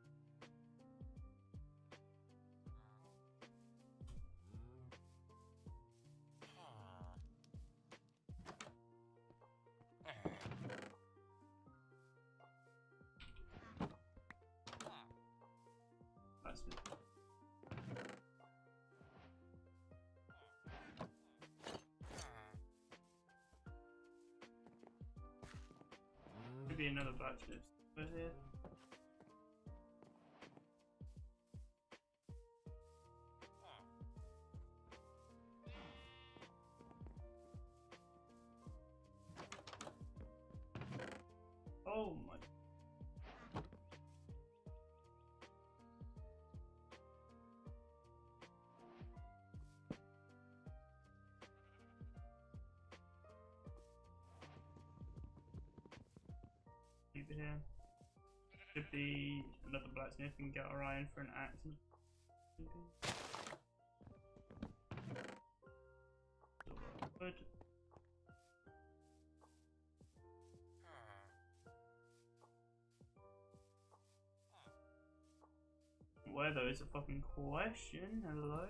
Maybe another blacksmith over here. Oh my. Keep it here. Should be another blacksmith and get Orion for an axe. Wood. Where though is a fucking question? Hello?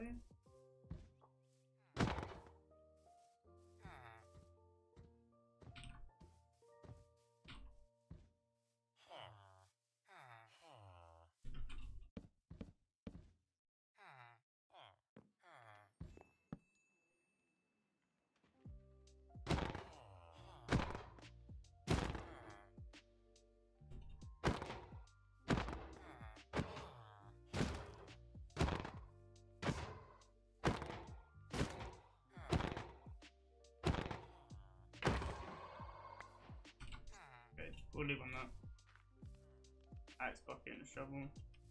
We'll leave on that. Axe bucket and a shovel.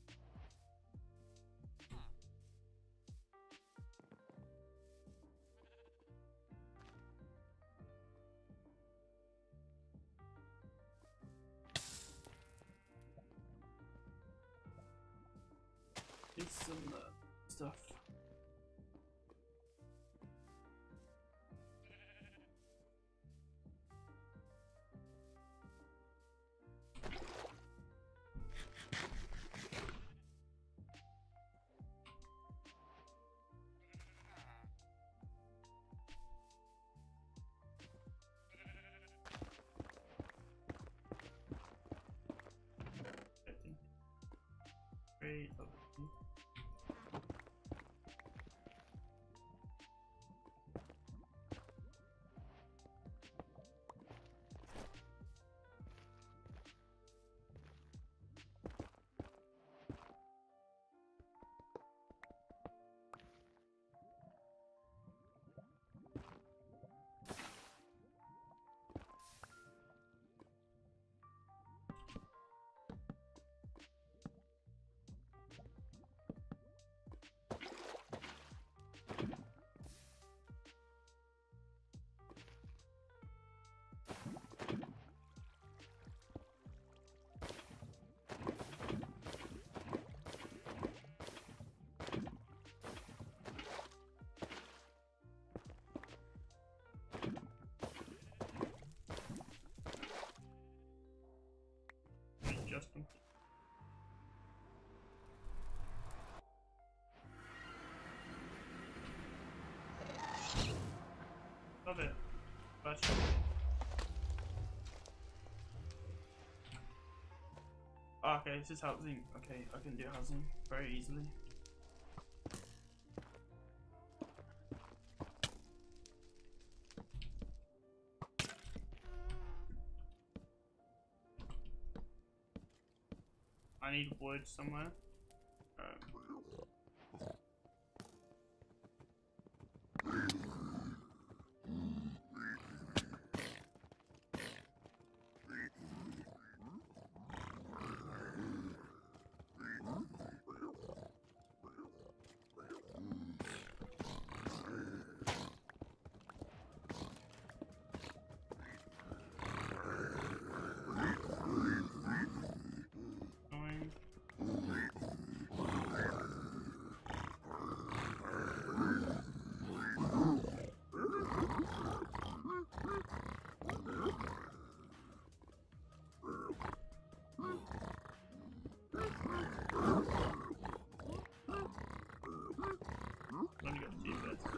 Need some uh, stuff. Great. just complete. Love it. Gotcha. Oh, okay, this is housing. Okay, I can do housing very easily. I need wood somewhere. Um, Nine. Let me go to two beds.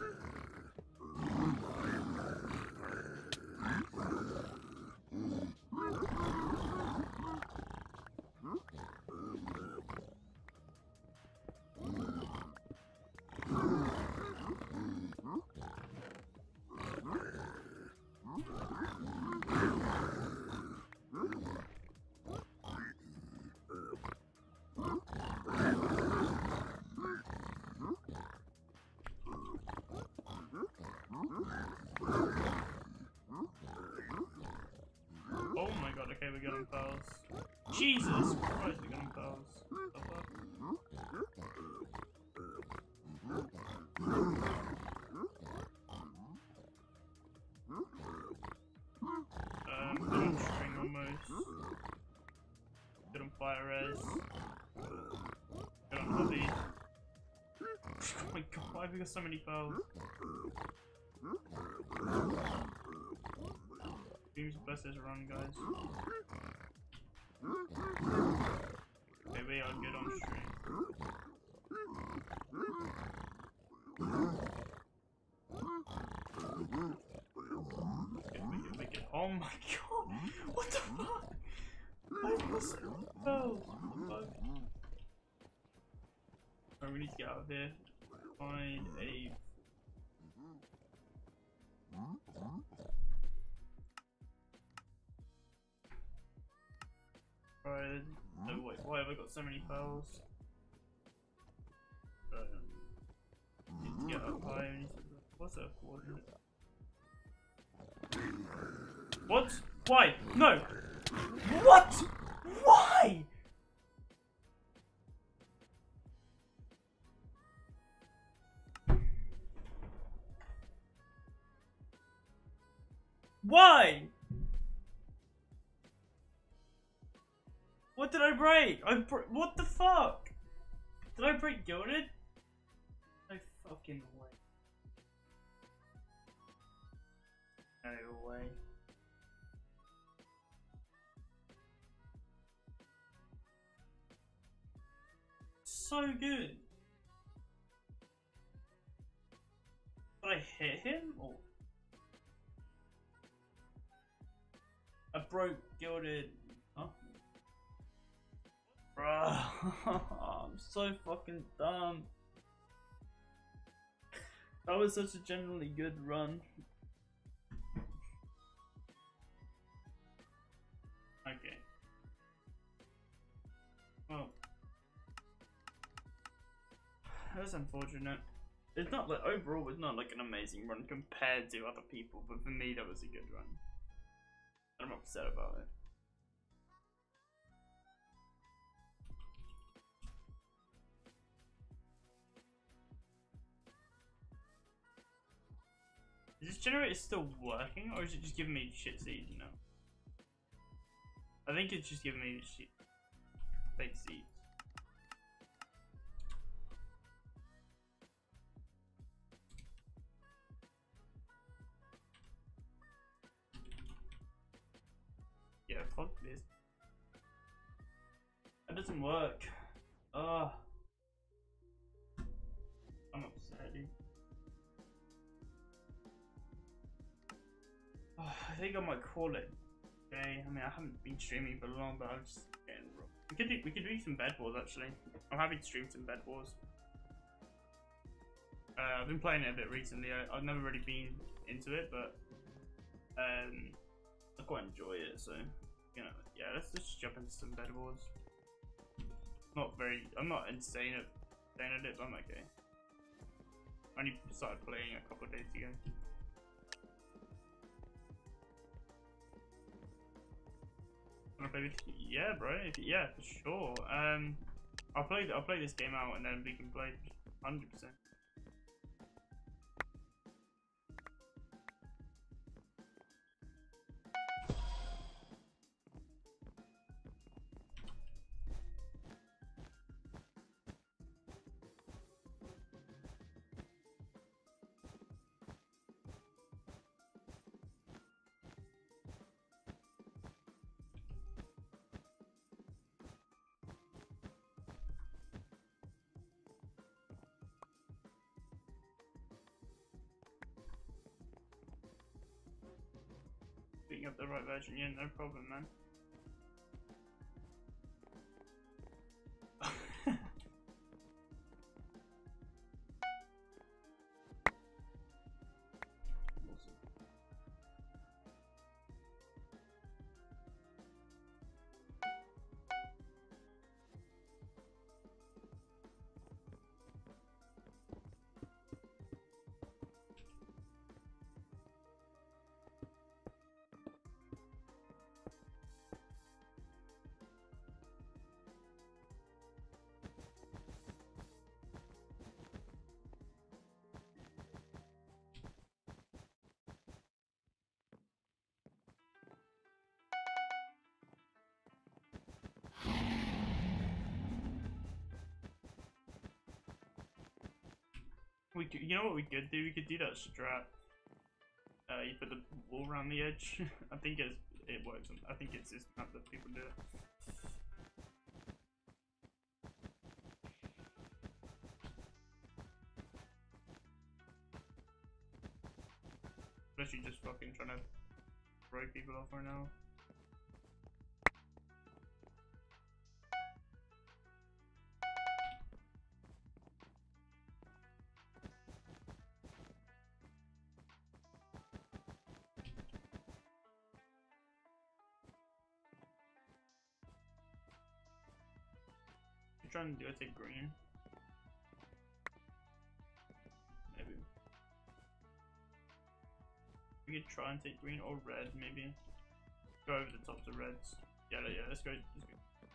Oh my god, okay, we got on pearls. Jesus Christ, we got on pearls. The fuck? Um, good on string almost. Good on fire res. Good on hobby. Oh my god, why have we got so many pearls? Seems best as run, guys. Okay, we are good on string. Good, we good, we good. Oh my god! What the fuck? I was oh, fuck. Alright, we need to get out of here. Find a Alright, no wait, why have I got so many pearls? Um, need to get up higher. Need to, what's that coordinate? What? Why? No! What? Why? Why? What did I break? I br what the fuck? Did I break Gilded? No fucking way. No way. So good. Did I hit him or? I broke Gilded. Huh? Bruh. I'm so fucking dumb. That was such a generally good run. Okay. Well. That's unfortunate. It's not like, overall, it's not like an amazing run compared to other people, but for me that was a good run. I'm upset about it. Is this generator still working, or is it just giving me shit seeds, you know? I think it's just giving me shit fake seeds. Yeah, fuck this. doesn't work. Ugh. I'm upset, dude. Oh, I think I might call it. Okay, I mean I haven't been streaming for long, but I'm just getting wrong. We could do we could do some Bed Wars actually. I'm happy to stream some Bed Wars. Uh, I've been playing it a bit recently. I, I've never really been into it, but um, I quite enjoy it. So you know, yeah, let's just jump into some Bed Wars. Not very. I'm not insane at insane at it, but I'm okay. I only started playing a couple of days ago. Wanna play with you? Yeah, bro. If, yeah, for sure. Um, I'll play. I'll play this game out, and then we can play one hundred percent. Picking up the right version, yeah, no problem, man. We could, you know what we could do? We could do that strat. Uh, you put the wall around the edge. I think it's, it works. I think it's this map that people do it. Especially just fucking trying to throw people off right now. Trying to do it, take green. Maybe. We could try and take green or red, maybe. Go over the tops of reds. Yeah, yeah, let's go. Let's go.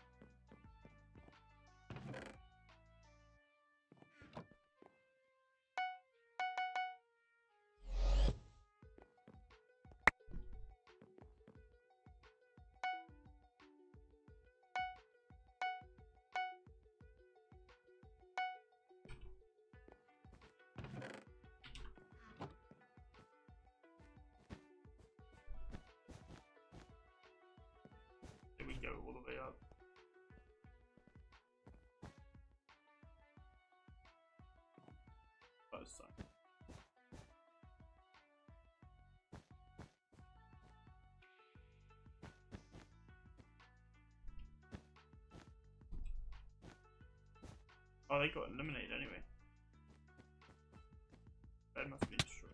We go all the way up. Both sides. Oh, they got eliminated anyway. That must be destroyed.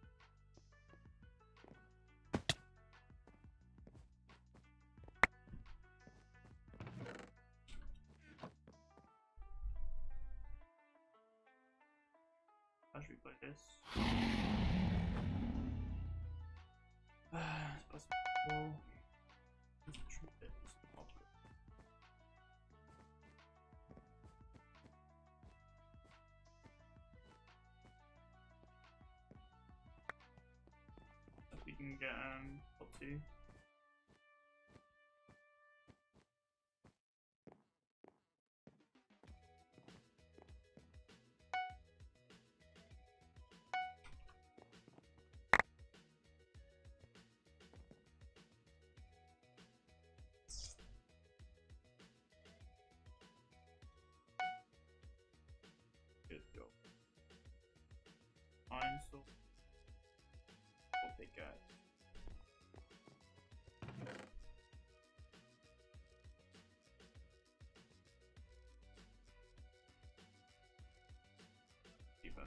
How should we play this? It's possible. We can get um top two. sword. Or pickaxe. Even.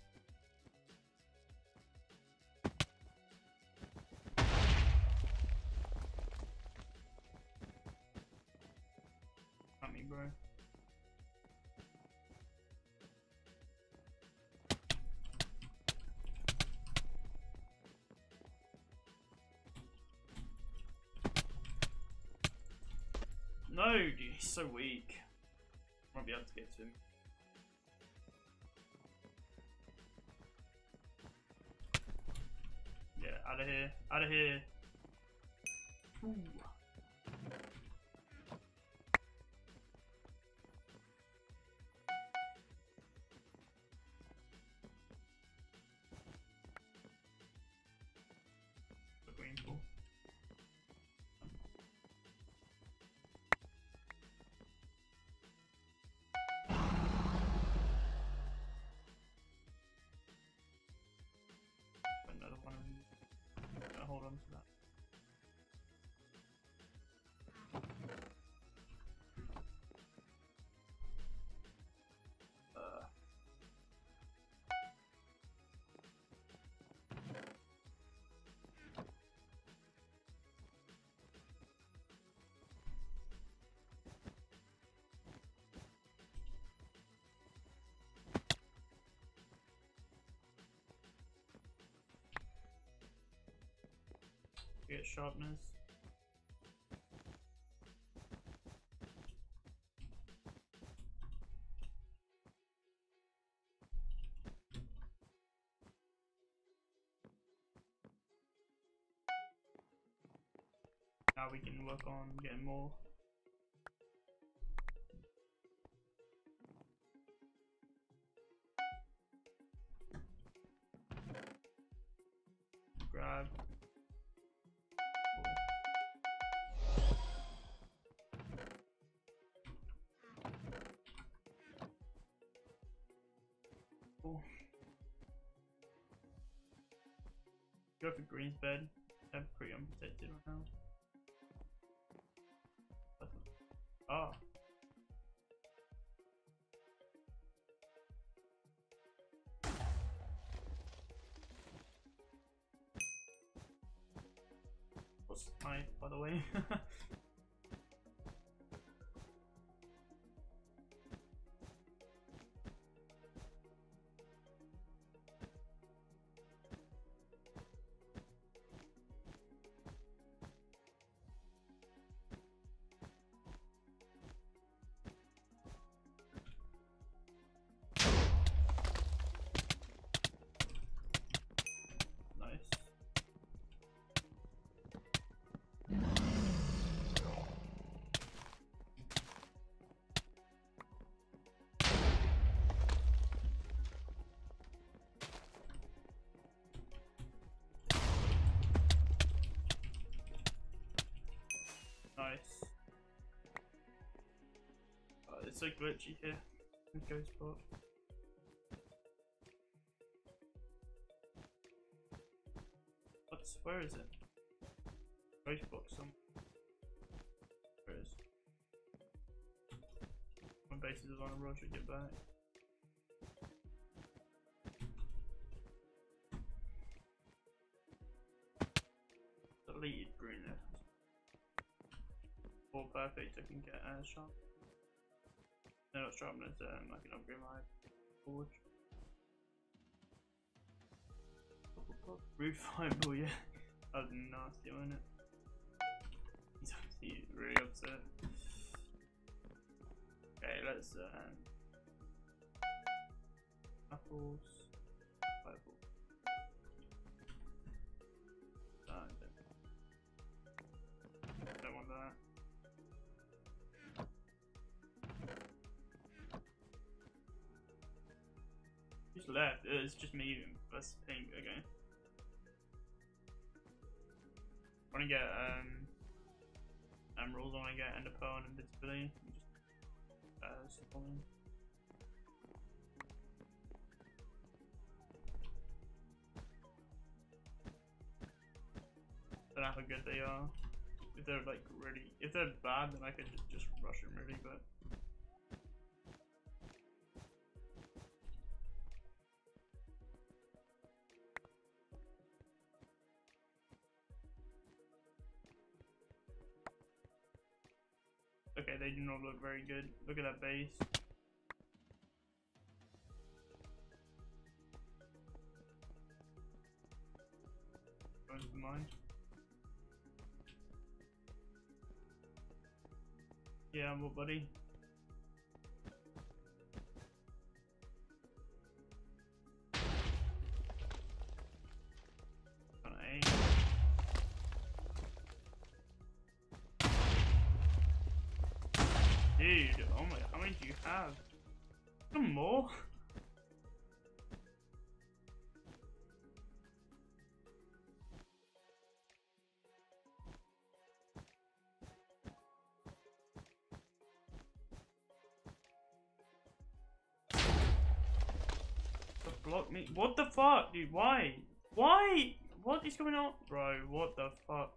Not me, bro. No, dude, he's so weak. Won't be able to get to him. Yeah, out of here. Out of here. Ooh. The green ball. Another one. Gotta hold on to that. Uh. Get sharpness. Now we can work on getting more. Grab. Cool. Go for Green's bed. I'm pretty unprotected right now. Ah. What's my, by the way? Nice. Oh, it's so glitchy here. Ghost spot. What's where is it? Ghost box some. Where is? My base is on a road to get back. Deleted green there. All perfect, I can get a uh, sharp. No, not sharpness, um, I can upgrade my forge. Roof fireball, yeah. That was nasty, wasn't it? He's, he's really upset. Okay, let's um apples. Fireball. Oh, don't, don't want that. Just left. It's just me versus pink. Okay. I want to get um emeralds. I want to get ender pearl and invincibility. Just uh, spawning. don't know how good they are. If they're like really, if they're bad, then I could just, just rush them really, but. Okay, they do not look very good. Look at that base. Going to mine. Yeah, what, buddy? Trying to aim. Dude, oh my, how many do you have? Some more? Block me. What the fuck, dude? Why? Why? What is going on? Bro, what the fuck?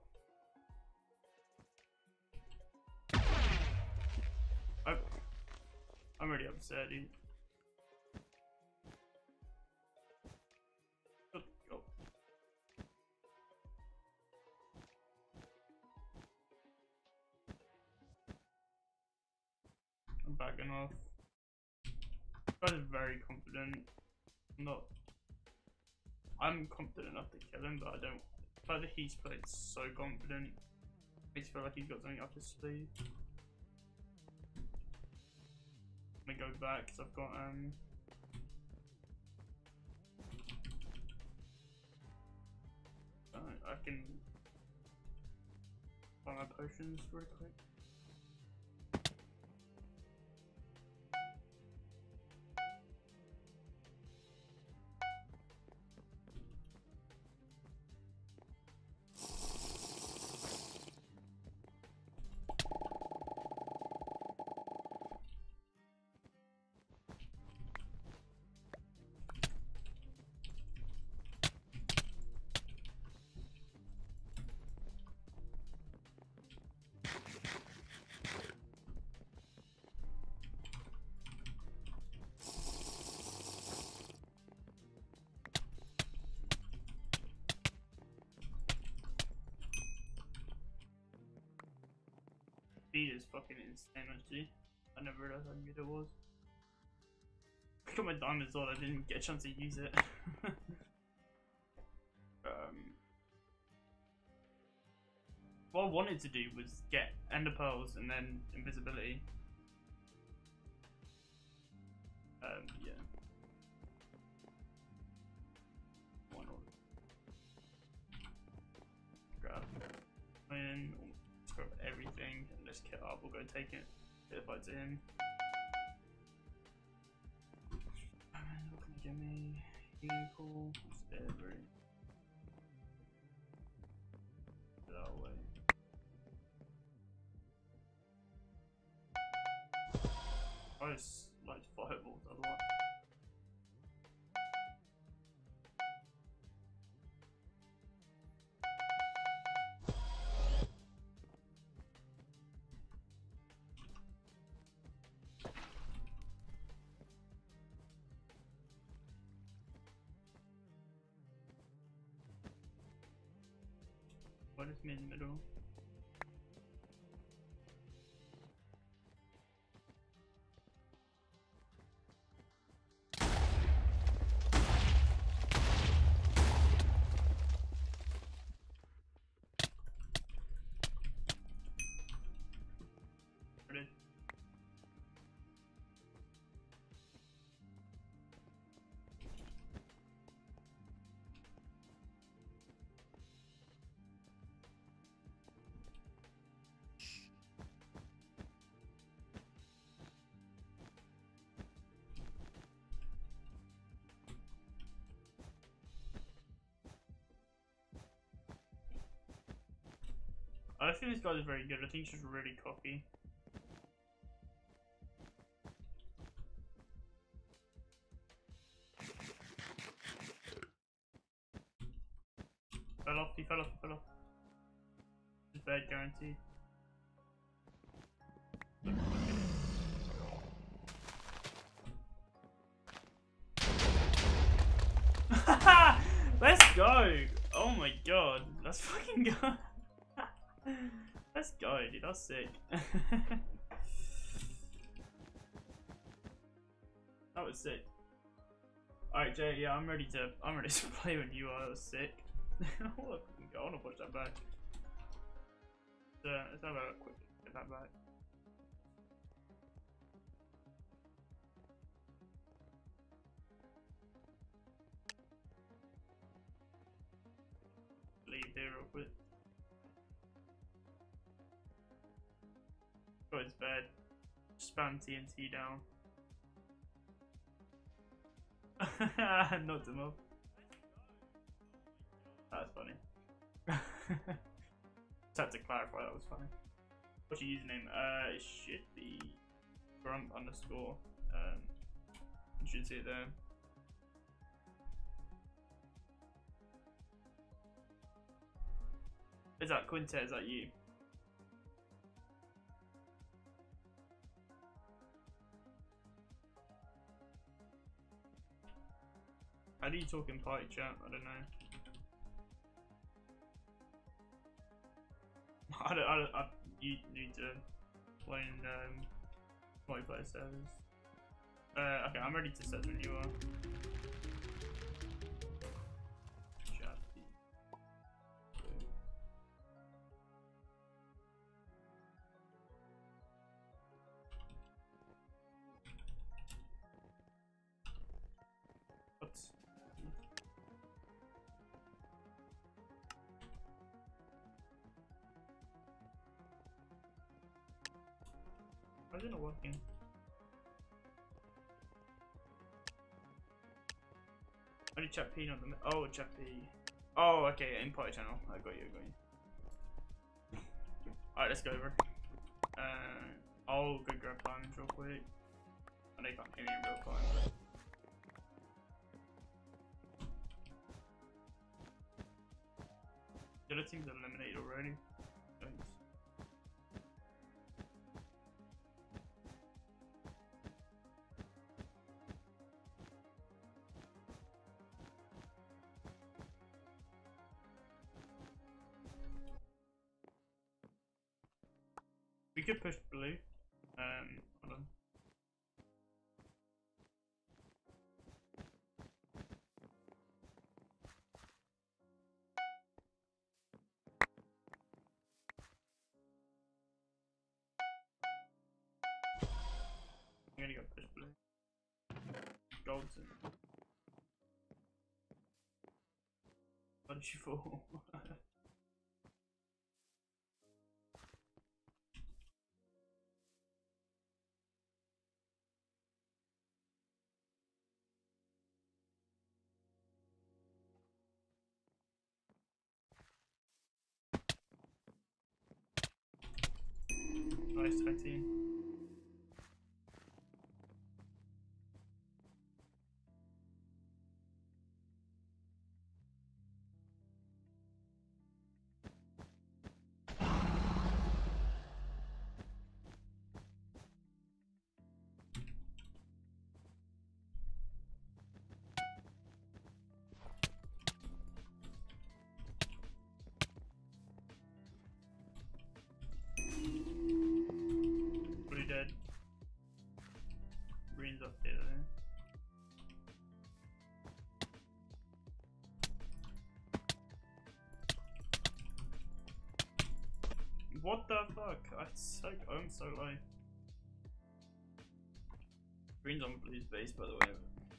I, I'm really upset, dude. Let's go. I'm backing off. This guy's very confident. I'm not. I'm confident enough to kill him, but I don't. But he's played so confident. I just feel like he's got something up his sleeve. I'm gonna go back because I've got um. I, I can buy my potions real quick. Speed is fucking insane, actually. I never realized how good it was. I got my diamond sword, I didn't get a chance to use it. um, what I wanted to do was get ender pearls and then invisibility. Um, yeah. Why not? Grab iron, grab everything, and let's kill up. We'll go take it. Get the fight to him. What can you give me? Healing pool. Every. Get out of the way. I just like fireballs a lot. What is me in the middle? Ready? I don't think this guy is very good. I think he's just really cocky. Fell off, he fell off, he fell off. bed guaranteed. Let's go! Oh my god, let's fucking go! Let's go, dude. That's sick. That was sick. Alright, Jay. Yeah, I'm ready to. I'm ready to play when you are. That was sick. I want to watch that back. So, let's have a quick look at that back. Leave here real quick. Got his bed. Spam T N T down. Knocked him up. That's funny. Just had to clarify that was funny. What's your username? Uh, it should be Grump underscore. Um, you should see it there. Is that Quintet? Is that you? How do you talk in party chat? I don't know. I don't. I don't. I, you need to play in um, multiplayer servers. Uh, okay, I'm ready to set when you are. Chat. What? Why is it not working? Only chat P, not the. Oh, chat P. Oh, okay, in party channel. I got you, I got you. Alright, let's go over. Uh, I'll go grab diamonds real quick. I know you can't hear me in real time. The other team's eliminated already. Thanks. We could push blue. Um, hold on. I'm gonna go push blue. Gold's in. How did she fall? Nice tag team. Blue dead. Green's up there. What the fuck? I'm so, I'm so low. Green's on blue's base, by the way.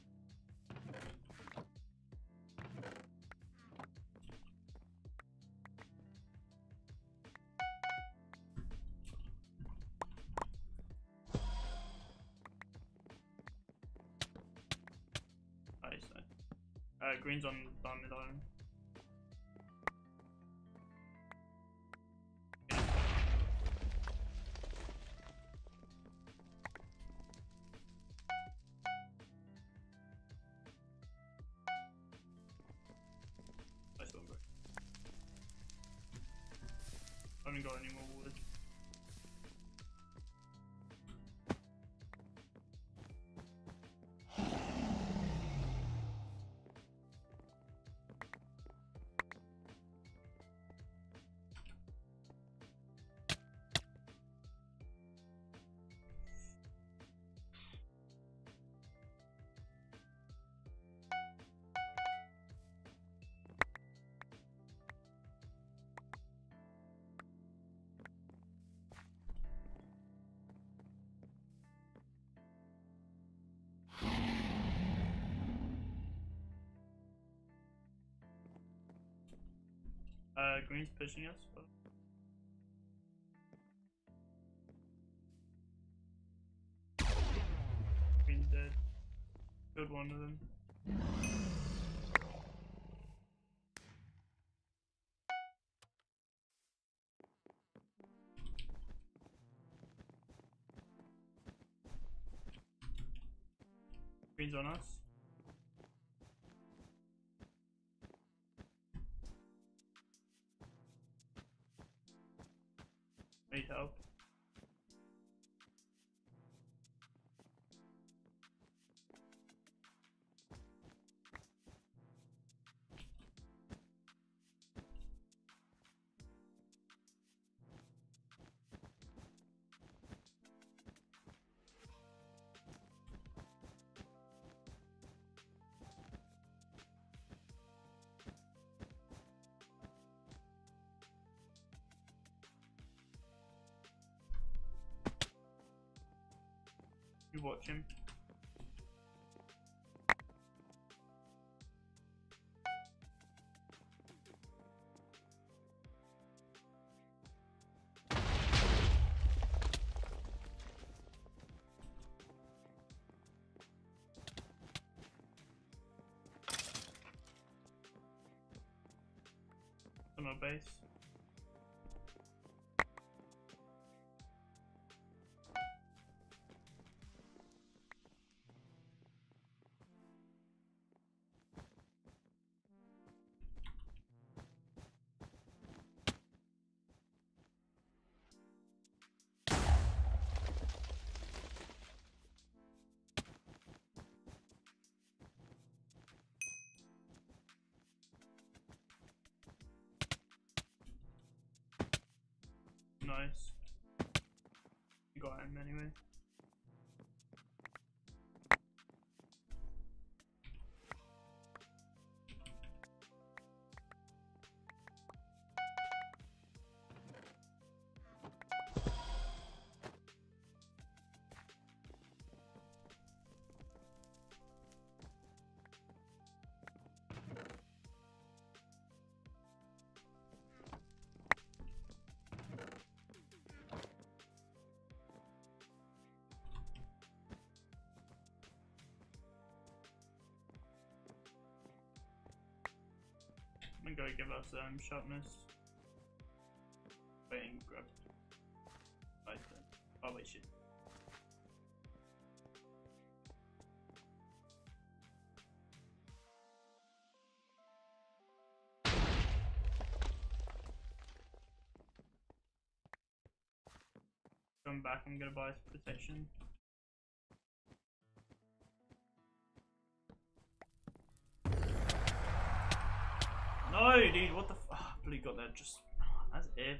Nice, nice. Uh, green's on diamond iron. haven't got any more wood. Uh, green's pushing us, but green's dead. Killed one of them. Green's on us. Need help. You watch him. On our base. Nice. You got him anyway. I'm gonna go give us um, sharpness. Wait and grab. Right then. Oh wait, shit. Come back, I'm gonna buy protection. No, dude, what the f- oh, I really got that just as if.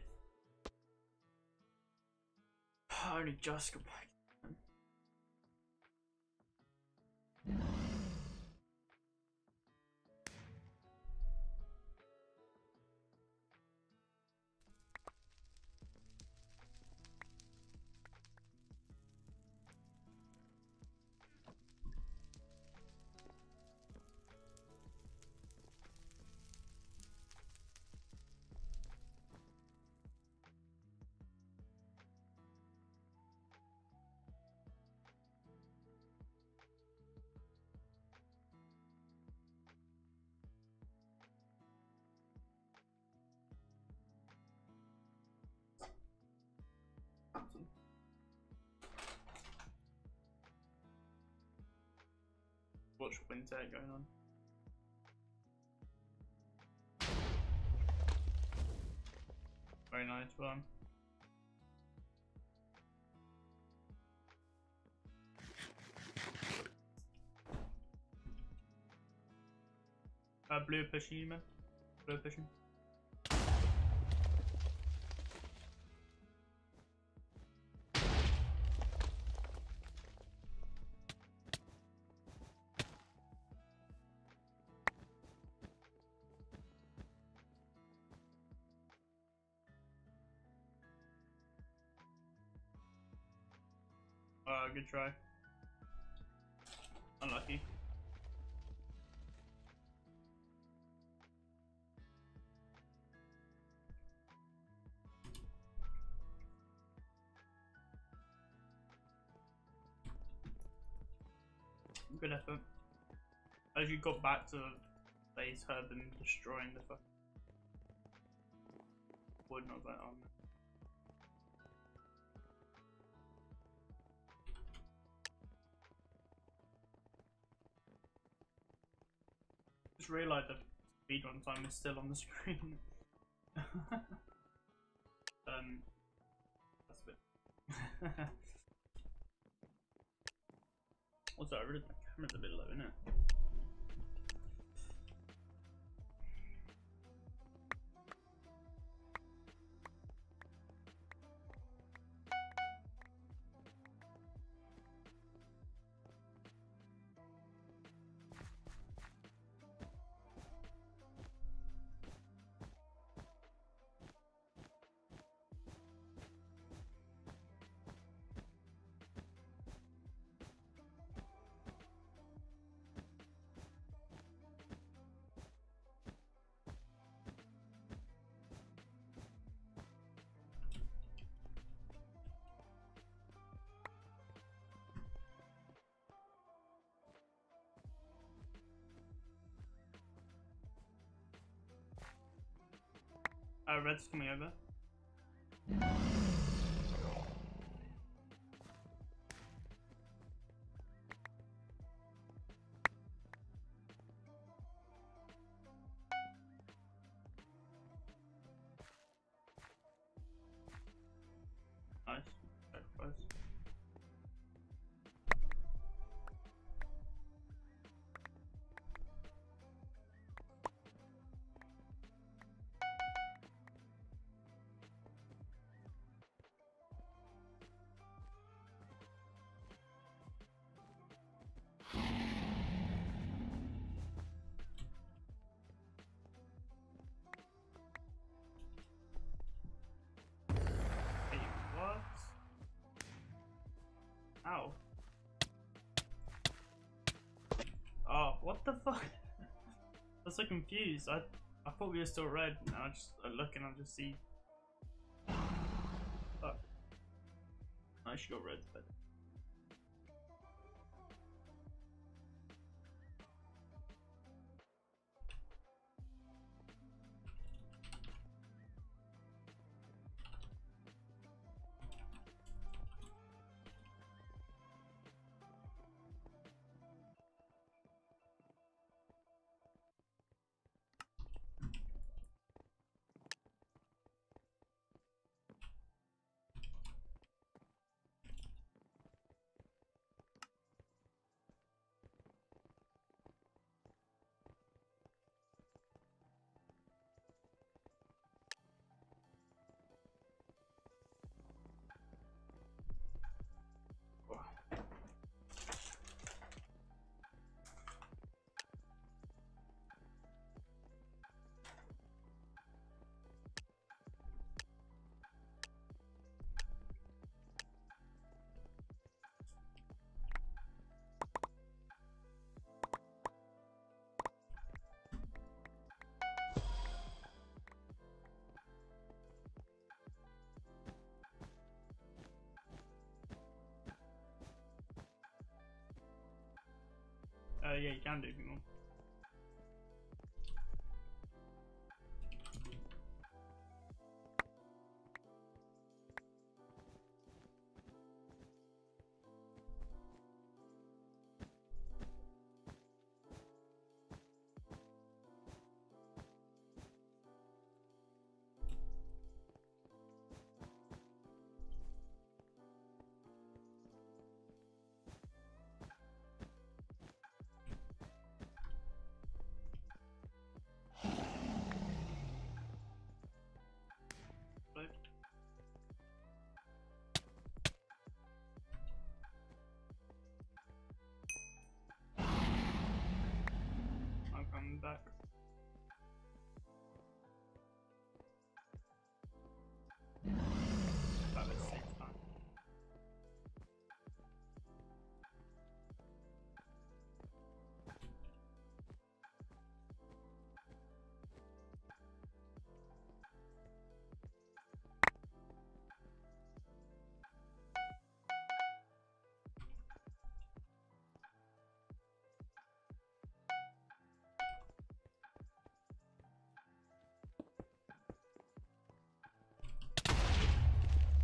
I only just got back. Watch Winter going on. Right. very nice one. Uh, blue pushing you, man. Blue pushing. Uh, good try. Unlucky. Good effort. As you got back to base, heard them destroying the fuck wood, and I was like, oh no. Just realised the speedrun time is still on the screen. um, that's a bit. Also, I really my camera's a bit low, isn't it? Uh, red's coming over. Nice. Sacrifice. Hey, what? Ow. Oh, what the fuck? I was so confused. I I thought we were still red. Now I just I look and I just see. Fuck. I should go red, but. Uh, yeah, you can do if you want.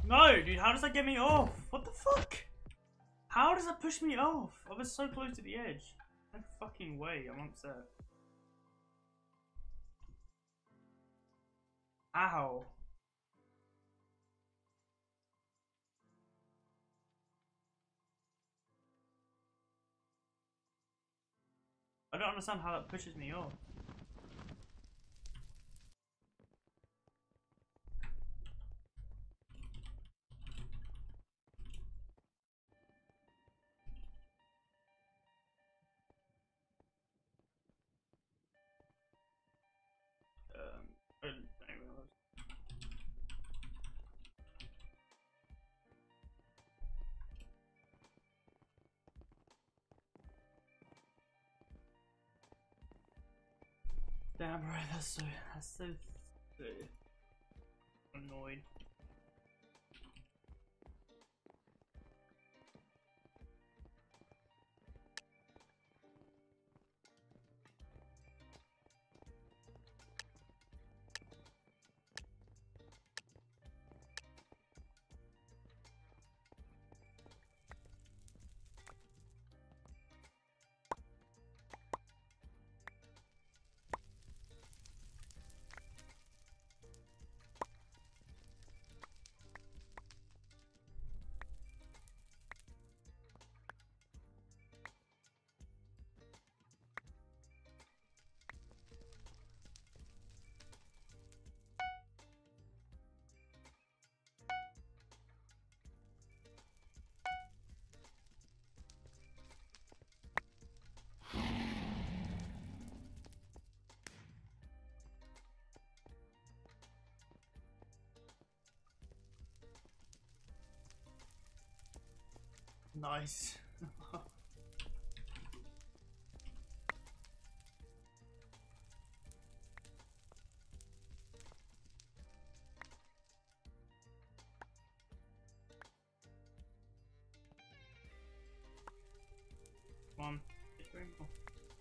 No, dude, how does that get me off? What the fuck? How does that push me off? I was so close to the edge. No fucking way, I'm upset. Ow. I don't understand how that pushes me off. Um, I don't realize. Damn, bro, that's so, that's so, so annoyed. Nice. Come on. It's very cool.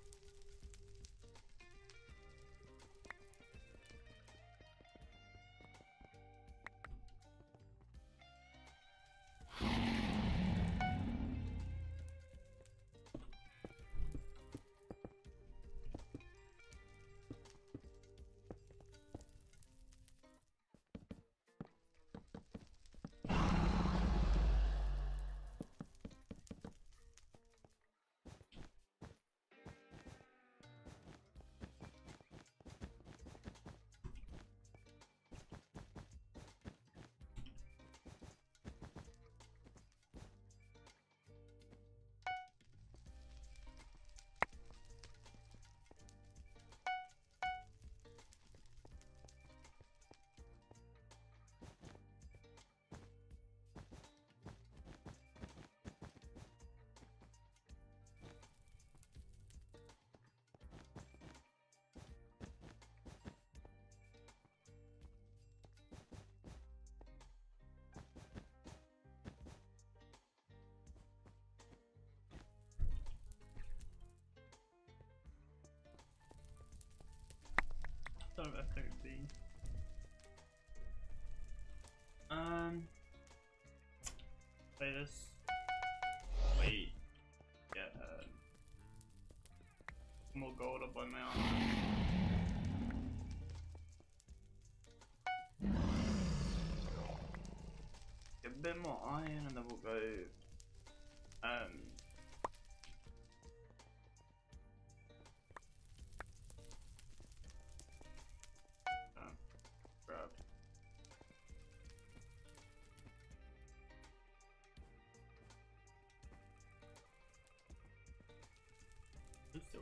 Don't know if there would be. Um. Play this. Wait. Get uh, more gold up on my armor. Get a bit more iron and then we'll go. Um. Grab. Who's doing?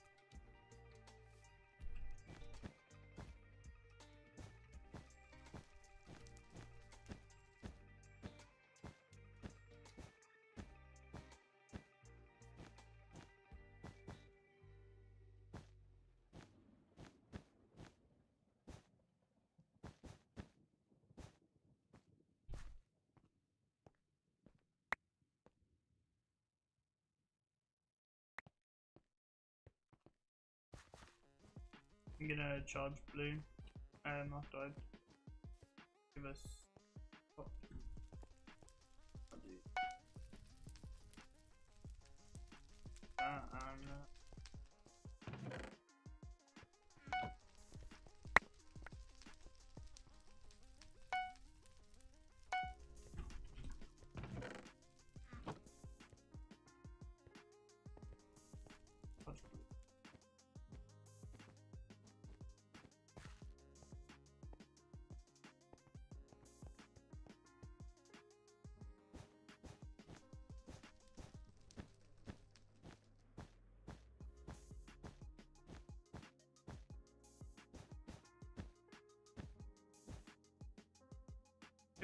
I'm gonna charge blue um, after I give us. Oh.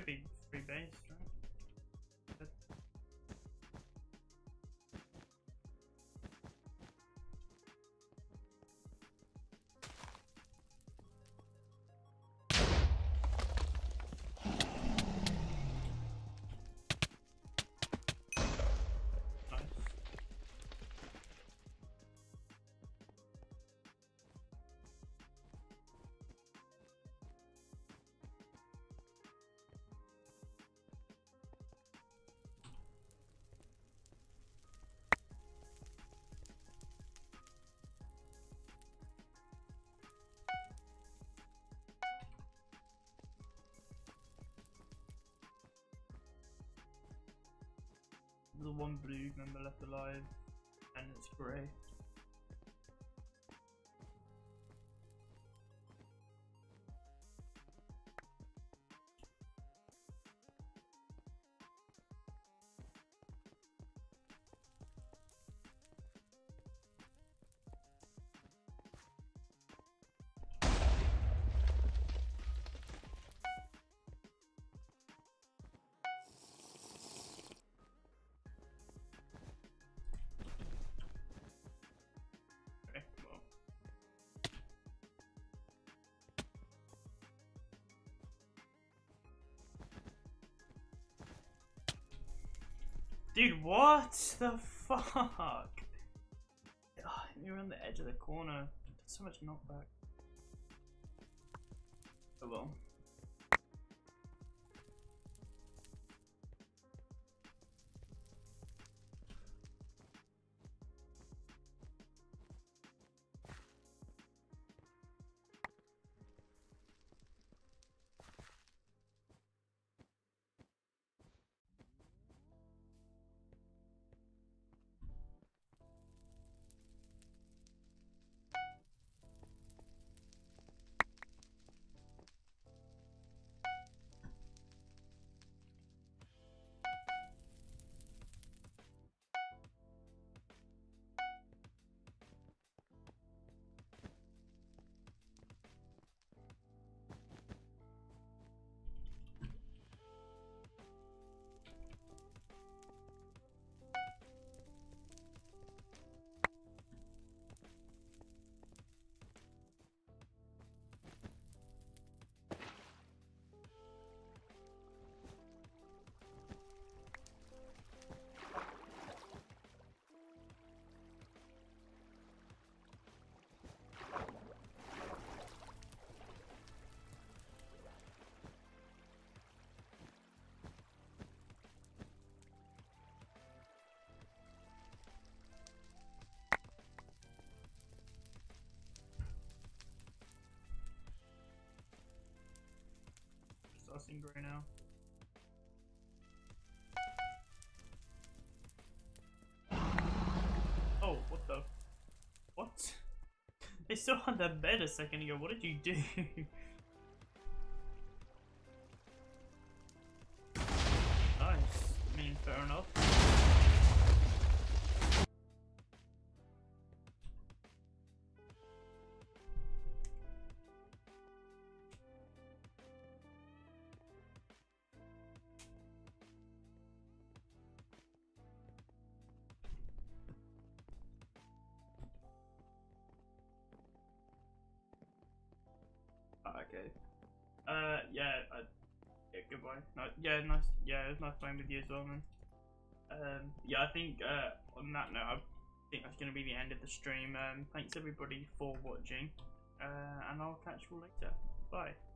be free base, right? But nice. The one blue member left alive, and it's grey. Okay, well. Dude, what the fuck? Oh, you're on the edge of the corner. So much knockback. Oh well. Starting grey now. Oh, what the? What? They still had that bed a second ago. What did you do? Nice. I mean, fair enough. Okay. Uh, yeah, uh, yeah, goodbye. No, yeah, nice, yeah, it was nice playing with you as well, man. Um, yeah, I think, uh, on that note, I think that's going to be the end of the stream. Um, thanks everybody for watching, uh, and I'll catch you all later. Bye.